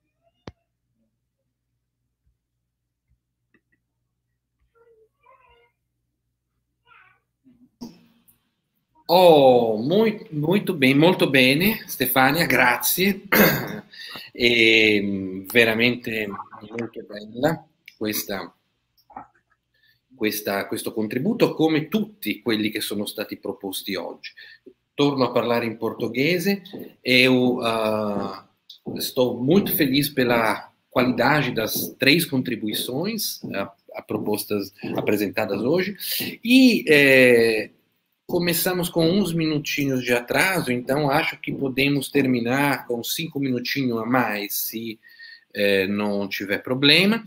Oh, molto bene, Stefania, grazie. Veramente molto bella questo contributo, come tutti quelli che sono stati proposti oggi. Torno a parlare in portoghese e estou muito feliz pela qualidade das 3 contribuições apresentadas hoje. E começamos com uns minutinhos de atraso, então acho que podemos terminar com 5 minutinhos a mais, se não tiver problema.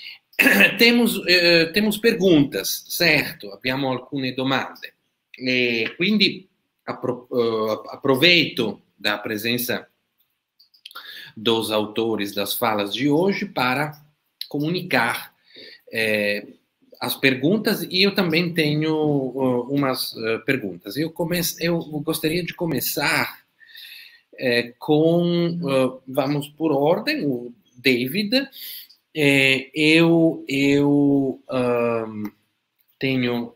Temos perguntas, certo? Abbiamo alcune domande. E quindi aproveito da presença dos autores das falas de hoje para comunicar as perguntas, e eu também tenho umas perguntas. Eu gostaria de começar com, vamos por ordem, o David. Eu tenho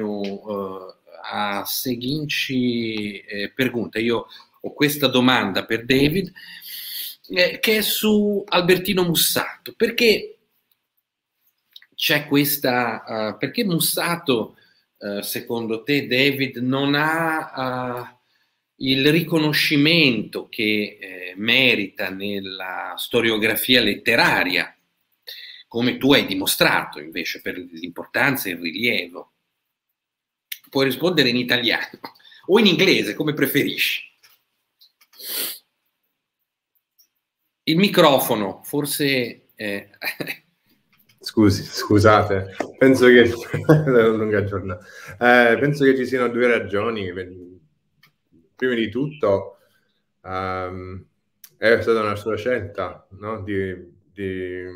a seguinte pergunta. Io ho questa domanda per David, che è su Albertino Mussato. Perché c'è questa... perché Mussato, secondo te, David, non ha il riconoscimento che merita nella storiografia letteraria, come tu hai dimostrato invece per l'importanza e il rilievo? Puoi rispondere in italiano o in inglese, come preferisci. Il microfono, forse... Scusate, penso che... lunga giornata. Penso che ci siano 2 ragioni. Prima di tutto, è stata una sua scelta, no? di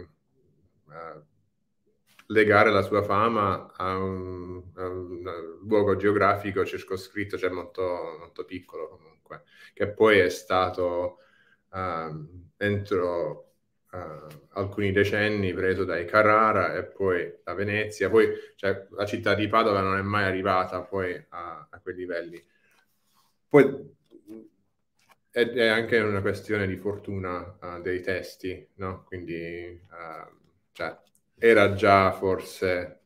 legare la sua fama a un luogo geografico circoscritto, cioè molto, molto piccolo comunque, che poi è stato entro alcuni decenni preso dai Carrara e poi da Venezia, poi cioè, la città di Padova non è mai arrivata poi a quei livelli. Poi è anche una questione di fortuna dei testi, no? Quindi cioè, era già forse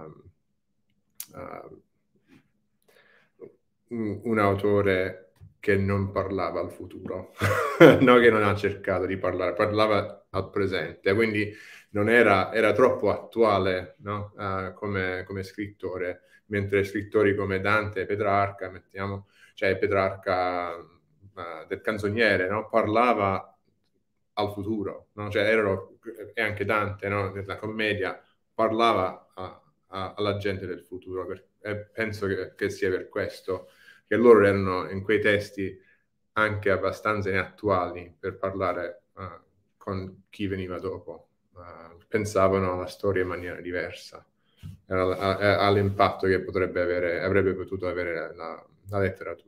un autore che non parlava al futuro, no, che non ha cercato di parlava al presente, quindi non era troppo attuale, no? Come scrittore, mentre scrittori come Dante e Petrarca, cioè Petrarca del canzoniere, no? Parlava al futuro, no? Cioè, e anche Dante, no? Nella commedia parlava alla gente del futuro, e penso che sia per questo che loro erano in quei testi anche abbastanza inattuali per parlare con chi veniva dopo. Pensavano alla storia in maniera diversa, all'impatto che avrebbe potuto avere la letteratura.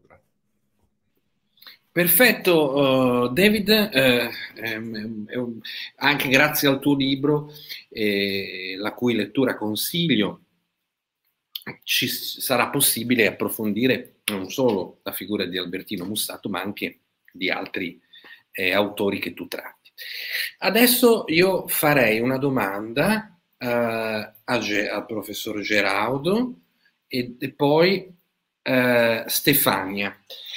Perfetto, David, anche grazie al tuo libro, la cui lettura consiglio, ci sarà possibile approfondire non solo la figura di Albertino Mussato, ma anche di altri autori che tu tratti. Adesso io farei una domanda al professor Geraudo e poi Stefania.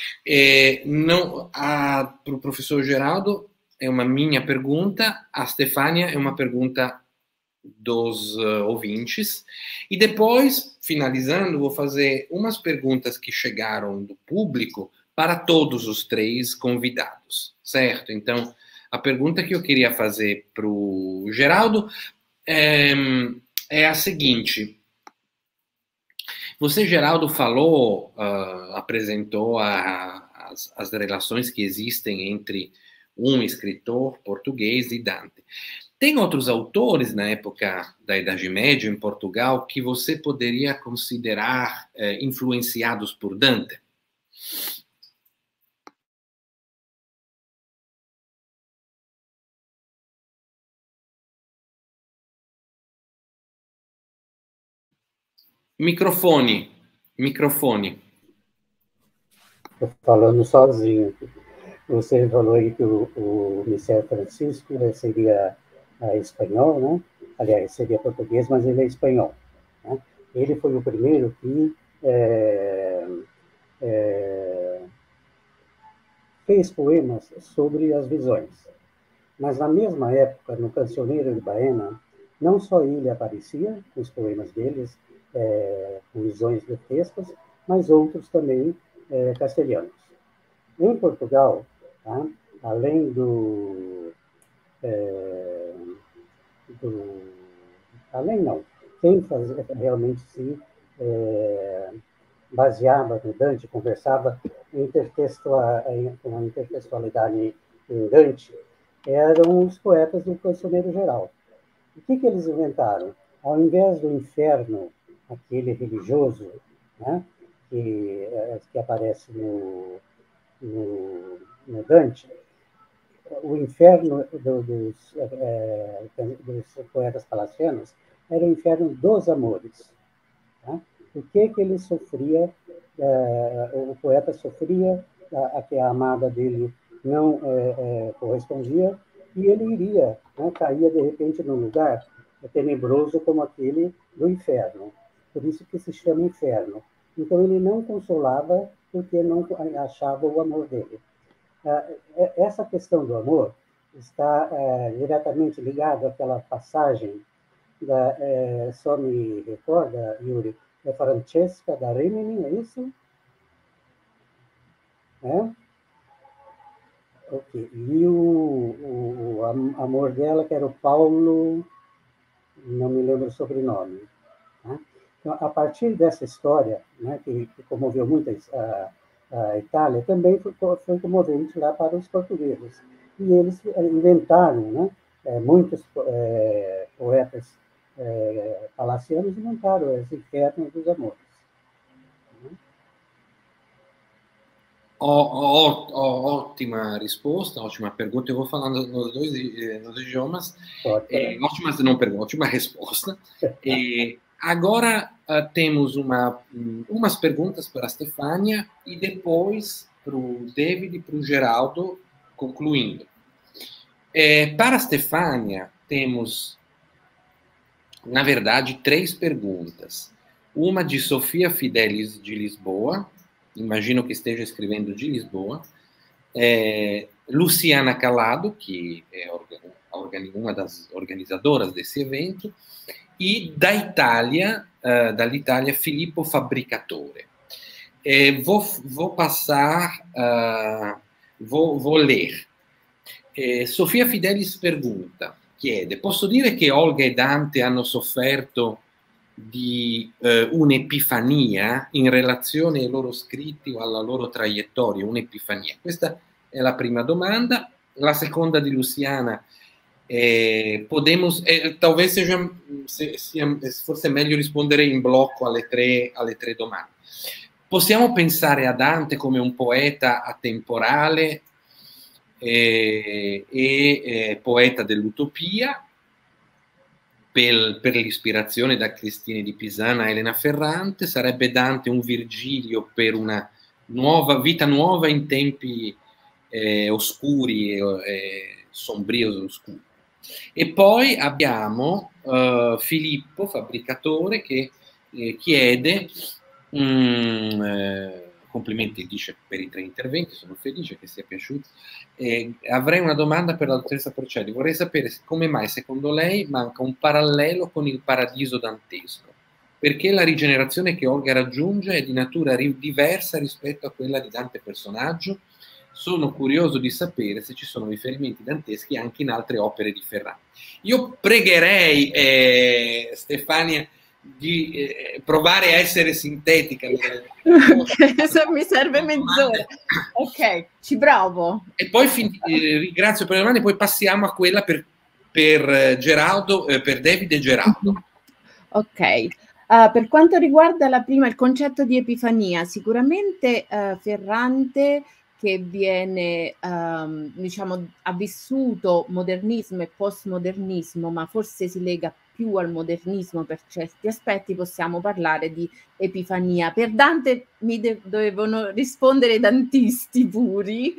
Al professor Geraudo é uma minha pergunta, a Stefania é uma pergunta dos ouvintes, e depois, finalizando, vou fazer umas perguntas que chegaram do público para todos os três convidados, certo? Então, a pergunta que eu queria fazer para o Geraldo é a seguinte: você, Geraldo, falou, apresentou as relações que existem entre um escritor português e Dante. Tem outros autores na época da Idade Média em Portugal que você poderia considerar influenciados por Dante? Microfone. Estou falando sozinho. Você falou aí que o Michel Francisco seria espanhol, né? Aliás, seria português, mas ele é espanhol, né? Ele foi o primeiro que fez poemas sobre as visões. Mas, na mesma época, no Cancioneiro de Baena, não só ele aparecia, com os poemas deles, com visões grotescas, mas outros também castelhanos. Em Portugal, tá? Além quem realmente se baseava no Dante, conversava com a intertextualidade em Dante, eram os poetas do Cancioneiro Geral. O que eles inventaram? Ao invés do inferno, aquele religioso, né, que aparece no Dante, o inferno dos poetas palacianos era o inferno dos amores. Tá? O que ele sofria? O poeta sofria que a amada dele não correspondia, e ele iria, né, caía de repente num lugar tenebroso como aquele do inferno. Por isso que se chama inferno. Então ele não consolava porque não achava o amor dele. Essa questão do amor está diretamente ligada àquela passagem só me recorda, Yuri, é Francesca da Rimini, é isso? Ok. E o amor dela, que era o Paulo, não me lembro o sobrenome. Né? Então, a partir dessa história, né, que comoveu muito a Itália, também foi comovente lá para os portugueses. E eles inventaram, né, muitos poetas palacianos inventaram os infernos dos amores. Ótima risposta, ótima pergunta. Eu vou falando nos dois idiomas. Ótima, não pergunta, ótima resposta. Agora temos umas perguntas para a Stefania e depois para o David e para o Geraldo, concluindo. Para a Stefania, temos, na verdade, 3 perguntas. Uma de Sofia Fidelis, de Lisboa. Imagino que esteja escrevendo de Lisboa. Luciana Calado, que é uma das organizadoras desse evento, e dall'Italia, Filippo Fabbricatore. Vou passar voler. Sofia Fidelis pergunta, chiede, posso dire che Olga e Dante hanno sofferto di un'epifania in relazione ai loro scritti o alla loro traiettoria, un'epifania? Questa è la prima domanda. La seconda di Luciana, talvez sia forse meglio rispondere in blocco alle tre domande. Possiamo pensare a Dante come un poeta atemporale e poeta dell'utopia, per l'ispirazione da Cristina di Pisana a Elena Ferrante? Sarebbe Dante un Virgilio per una vita nuova in tempi oscuri e sombri e oscuri? E poi abbiamo Filippo, fabbricatore, che chiede, complimenti, dice, per i 3 interventi, sono felice che sia piaciuto. Avrei una domanda per la dottoressa Porcelli. Vorrei sapere come mai, secondo lei, manca un parallelo con il paradiso dantesco. Perché la rigenerazione che Olga raggiunge è di natura diversa rispetto a quella di Dante personaggio? Sono curioso di sapere se ci sono riferimenti danteschi anche in altre opere di Ferrante. Io pregherei Stefania di provare a essere sintetica. Mi serve mezz'ora. Ok, ci provo. E poi ringrazio per le domande, poi passiamo a quella per Geraldo, per David e Geraldo. Ok. Per quanto riguarda la prima, il concetto di epifania, sicuramente Ferrante, che viene, diciamo, ha vissuto modernismo e postmodernismo, ma forse si lega più al modernismo per certi aspetti, possiamo parlare di epifania. Per Dante mi dovevano rispondere i dantisti puri,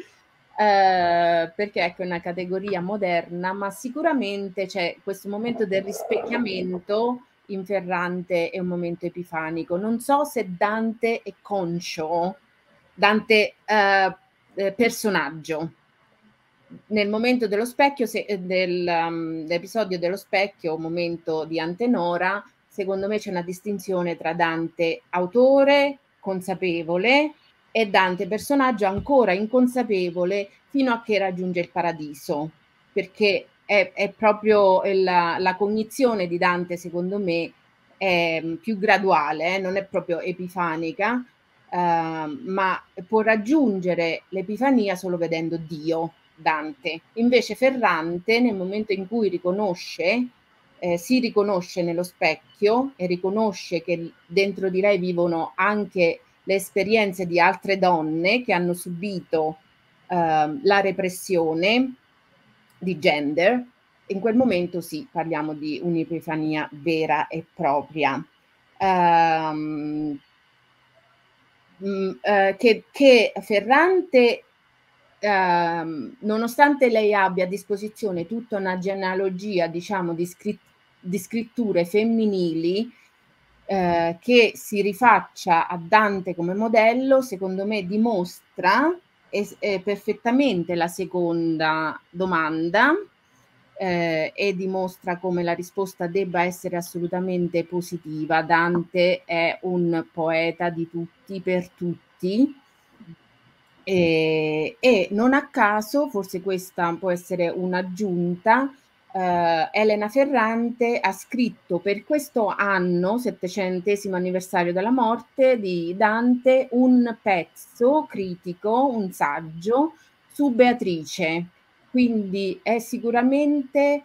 perché ecco, è una categoria moderna, ma sicuramente c'è questo momento del rispecchiamento in Ferrante, è un momento epifanico. Non so se Dante è conscio, Dante personaggio. Nel momento dello specchio, dell'episodio dello specchio, momento di Antenora, secondo me c'è una distinzione tra Dante autore, consapevole, e Dante personaggio ancora inconsapevole fino a che raggiunge il paradiso, perché è proprio la cognizione di Dante, secondo me, è più graduale, non è proprio epifanica, ma può raggiungere l'epifania solo vedendo Dio, Dante. Invece Ferrante, nel momento in cui si riconosce nello specchio e riconosce che dentro di lei vivono anche le esperienze di altre donne che hanno subito la repressione di gender, in quel momento sì, parliamo di un'epifania vera e propria. Che Ferrante, nonostante lei abbia a disposizione tutta una genealogia, diciamo, di scritture femminili, che si rifaccia a Dante come modello, secondo me dimostra perfettamente la seconda domanda, e dimostra come la risposta debba essere assolutamente positiva. Dante è un poeta di tutti per tutti, e non a caso, forse questa può essere un'aggiunta, Elena Ferrante ha scritto per questo anno, 700° anniversario della morte di Dante, un pezzo critico, un saggio su Beatrice. Quindi è sicuramente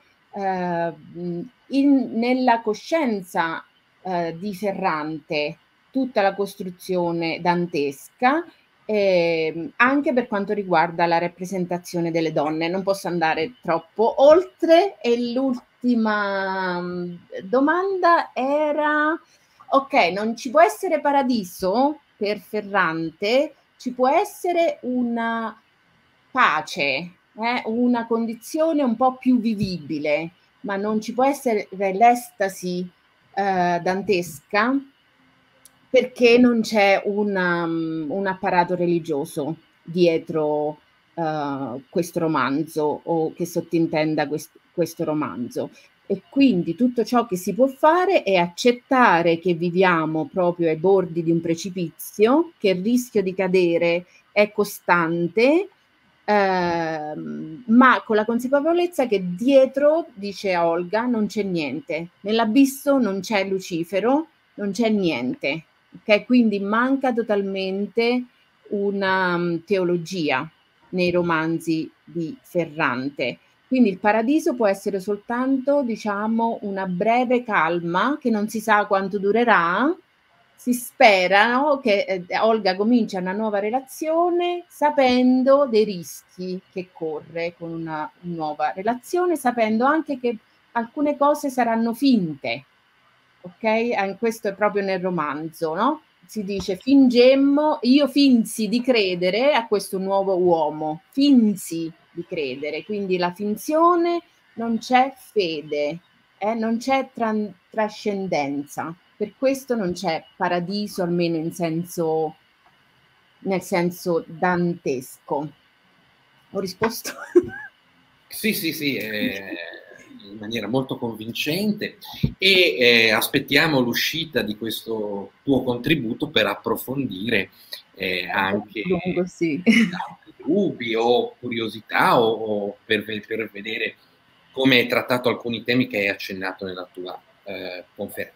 nella coscienza di Ferrante tutta la costruzione dantesca, anche per quanto riguarda la rappresentazione delle donne. Non posso andare troppo oltre. E l'ultima domanda era: ok, non ci può essere paradiso per Ferrante, ci può essere una pace, una condizione un po' più vivibile, ma non ci può essere l'estasi dantesca, perché non c'è un apparato religioso dietro questo romanzo, o che sottintenda questo romanzo. E quindi tutto ciò che si può fare è accettare che viviamo proprio ai bordi di un precipizio, che il rischio di cadere è costante, ma con la consapevolezza che dietro, dice Olga, non c'è niente. Nell'abisso non c'è Lucifero, non c'è niente. Okay? Quindi manca totalmente una teologia nei romanzi di Ferrante. Quindi il paradiso può essere soltanto, diciamo, una breve calma che non si sa quanto durerà. Si spera, no, che Olga comincia una nuova relazione sapendo dei rischi che corre con una nuova relazione, sapendo anche che alcune cose saranno finte, ok? Questo è proprio nel romanzo, no? Si dice fingemmo, io finsi di credere a questo nuovo uomo, finsi di credere, quindi la finzione, non c'è fede, non c'è trascendenza, per questo non c'è paradiso, almeno nel senso dantesco. Ho risposto? Sì, in maniera molto convincente, e aspettiamo l'uscita di questo tuo contributo per approfondire anche sì. altri dubbi o curiosità o per vedere come hai trattato alcuni temi che hai accennato nella tua conferenza.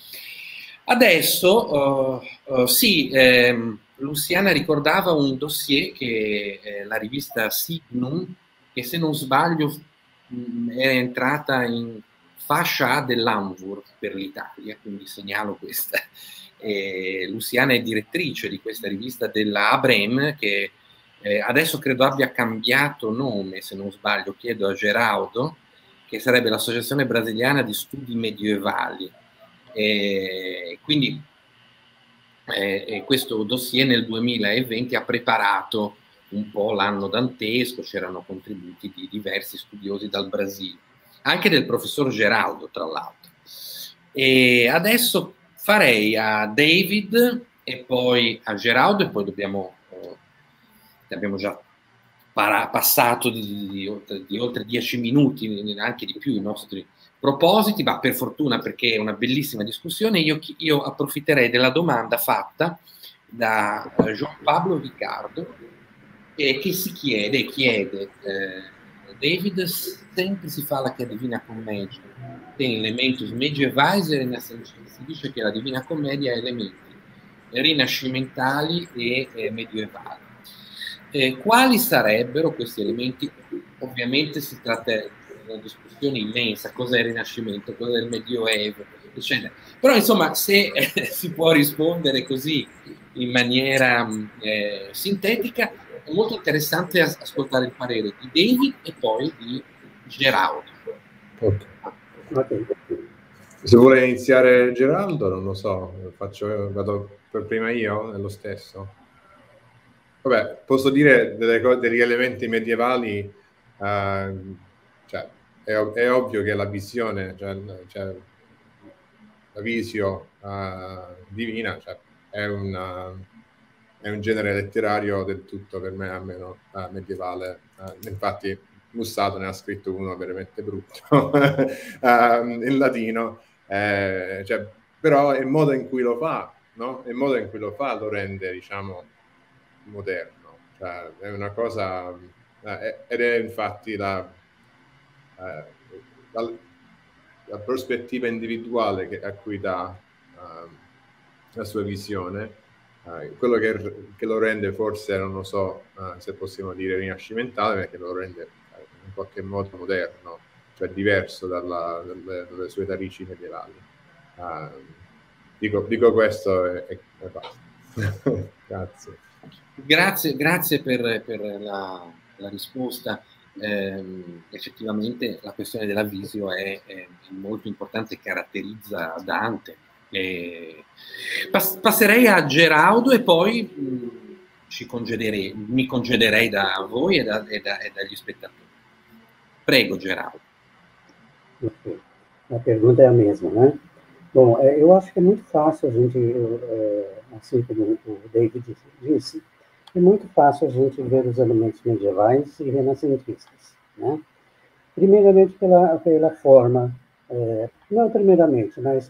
Adesso sì, Luciana ricordava un dossier che la rivista Signum, che se non sbaglio è entrata in fascia A dell'Anvur per l'Italia, quindi segnalo questa. Luciana è direttrice di questa rivista della Abrem, che adesso credo abbia cambiato nome, se non sbaglio, chiedo a Geraldo, che sarebbe l'Associazione Brasiliana di Studi Medievali. Quindi questo dossier nel 2020 ha preparato un po' l'anno dantesco, c'erano contributi di diversi studiosi dal Brasile, anche del professor Geraldo, tra l'altro. E adesso farei a David e poi a Geraldo, e poi abbiamo già passato di oltre 10 minuti, anche di più, i nostri propositi, ma per fortuna, perché è una bellissima discussione, io approfitterei della domanda fatta da João Pablo Ricardo, che si chiede, David, sempre si fala che a Divina Commedia tem elementos medievais e renascentistas. Si dice che la Divina Commedia ha elementi rinascimentali e medievali. Quali sarebbero questi elementi? Ovviamente si tratta di una discussione immensa, cos'è il Rinascimento, cos'è il Medioevo, eccetera. Però insomma, se si può rispondere così in maniera sintetica, è molto interessante ascoltare il parere di David e poi di Geraldo. Okay. Se vuole iniziare Geraldo, non lo so, vado per prima io, è lo stesso. Vabbè, posso dire degli elementi medievali, cioè, è ovvio che la visione, cioè la visio divina, cioè, è un genere letterario del tutto, per me almeno, medievale. Infatti Mussato ne ha scritto uno veramente brutto in latino, cioè, però il modo in cui lo fa, no? Il modo in cui lo fa lo rende, diciamo, moderno, cioè, è una cosa, ed è infatti la prospettiva individuale a cui dà la sua visione, quello che lo rende forse, non lo so se possiamo dire rinascimentale, perché lo rende in qualche modo moderno, cioè diverso dalle sue radici medievali. Dico questo e basta. Grazie per la risposta. Effettivamente la questione della visio è molto importante e caratterizza Dante. Passerei a Geraldo e poi mi congederei da voi e dagli spettatori. Prego, Geraldo. A pergunta é a mesma, né? Bom, eu acho que é muito fácil a gente, assim como o David disse, é muito fácil a gente ver os elementos medievais e renascentistas, né? Primeiramente pela forma, não primeiramente, mas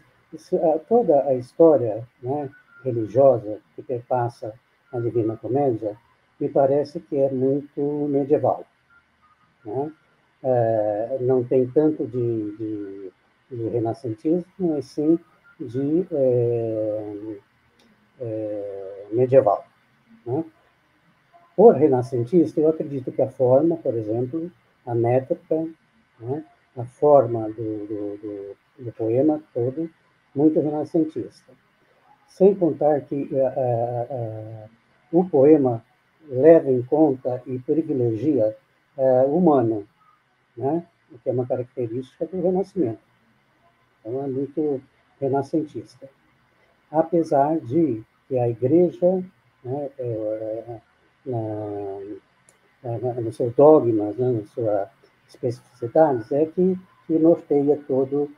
toda a história, né, religiosa que perpassa a Divina Comédia me parece que é muito medieval, né? Não tem tanto de renascentismo, mas sim de medieval, né? Por renascentista, eu acredito que a forma, por exemplo, a métrica, né? A forma do poema todo, muito renascentista. Sem contar que o poema leva em conta e privilegia o humano, né? O que é uma característica do Renascimento. Então, é muito renascentista. Apesar de que a Igreja, né, no seu dogma, né, na sua especificidades, é que norteia todo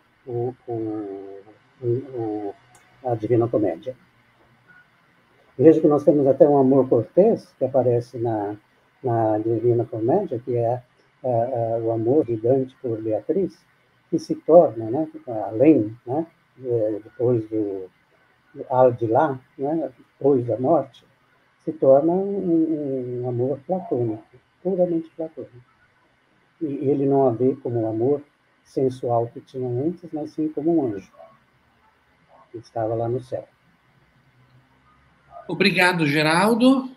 a Divina Comédia. Veja que nós temos até um amor cortês, que aparece na Divina Comédia, que é o amor de Dante por Beatriz, que se torna, né, além, né, depois de lá, né, depois da morte, se torna um amor platônico, puramente platônico. E ele não a vê como um amor sensual que tinha antes, mas sim como um anjo que estava lá no céu. Obrigado, Geraldo.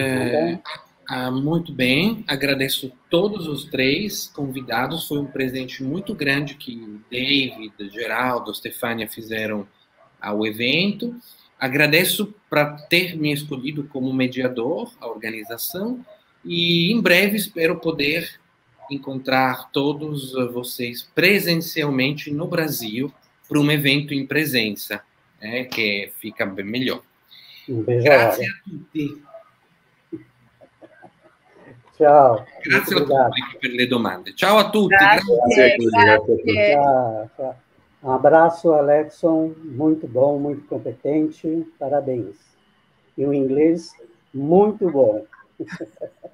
Muito bem, agradeço todos os 3 convidados. Foi um presente muito grande que o David, Geraldo, Stefania fizeram ao evento. Agradeço para ter me escolhido como mediador à organização e em breve espero poder encontrar todos vocês presencialmente no Brasil para um evento em presença, que fica bem melhor. Un beijo. Grazie a tutti. Ciao. Grazie al pubblico per le domande. Ciao a tutti. Grazie. Ciao. Um abraço, Alexson. Muito bom, muito competente. Parabéns. E o inglês, muito bom.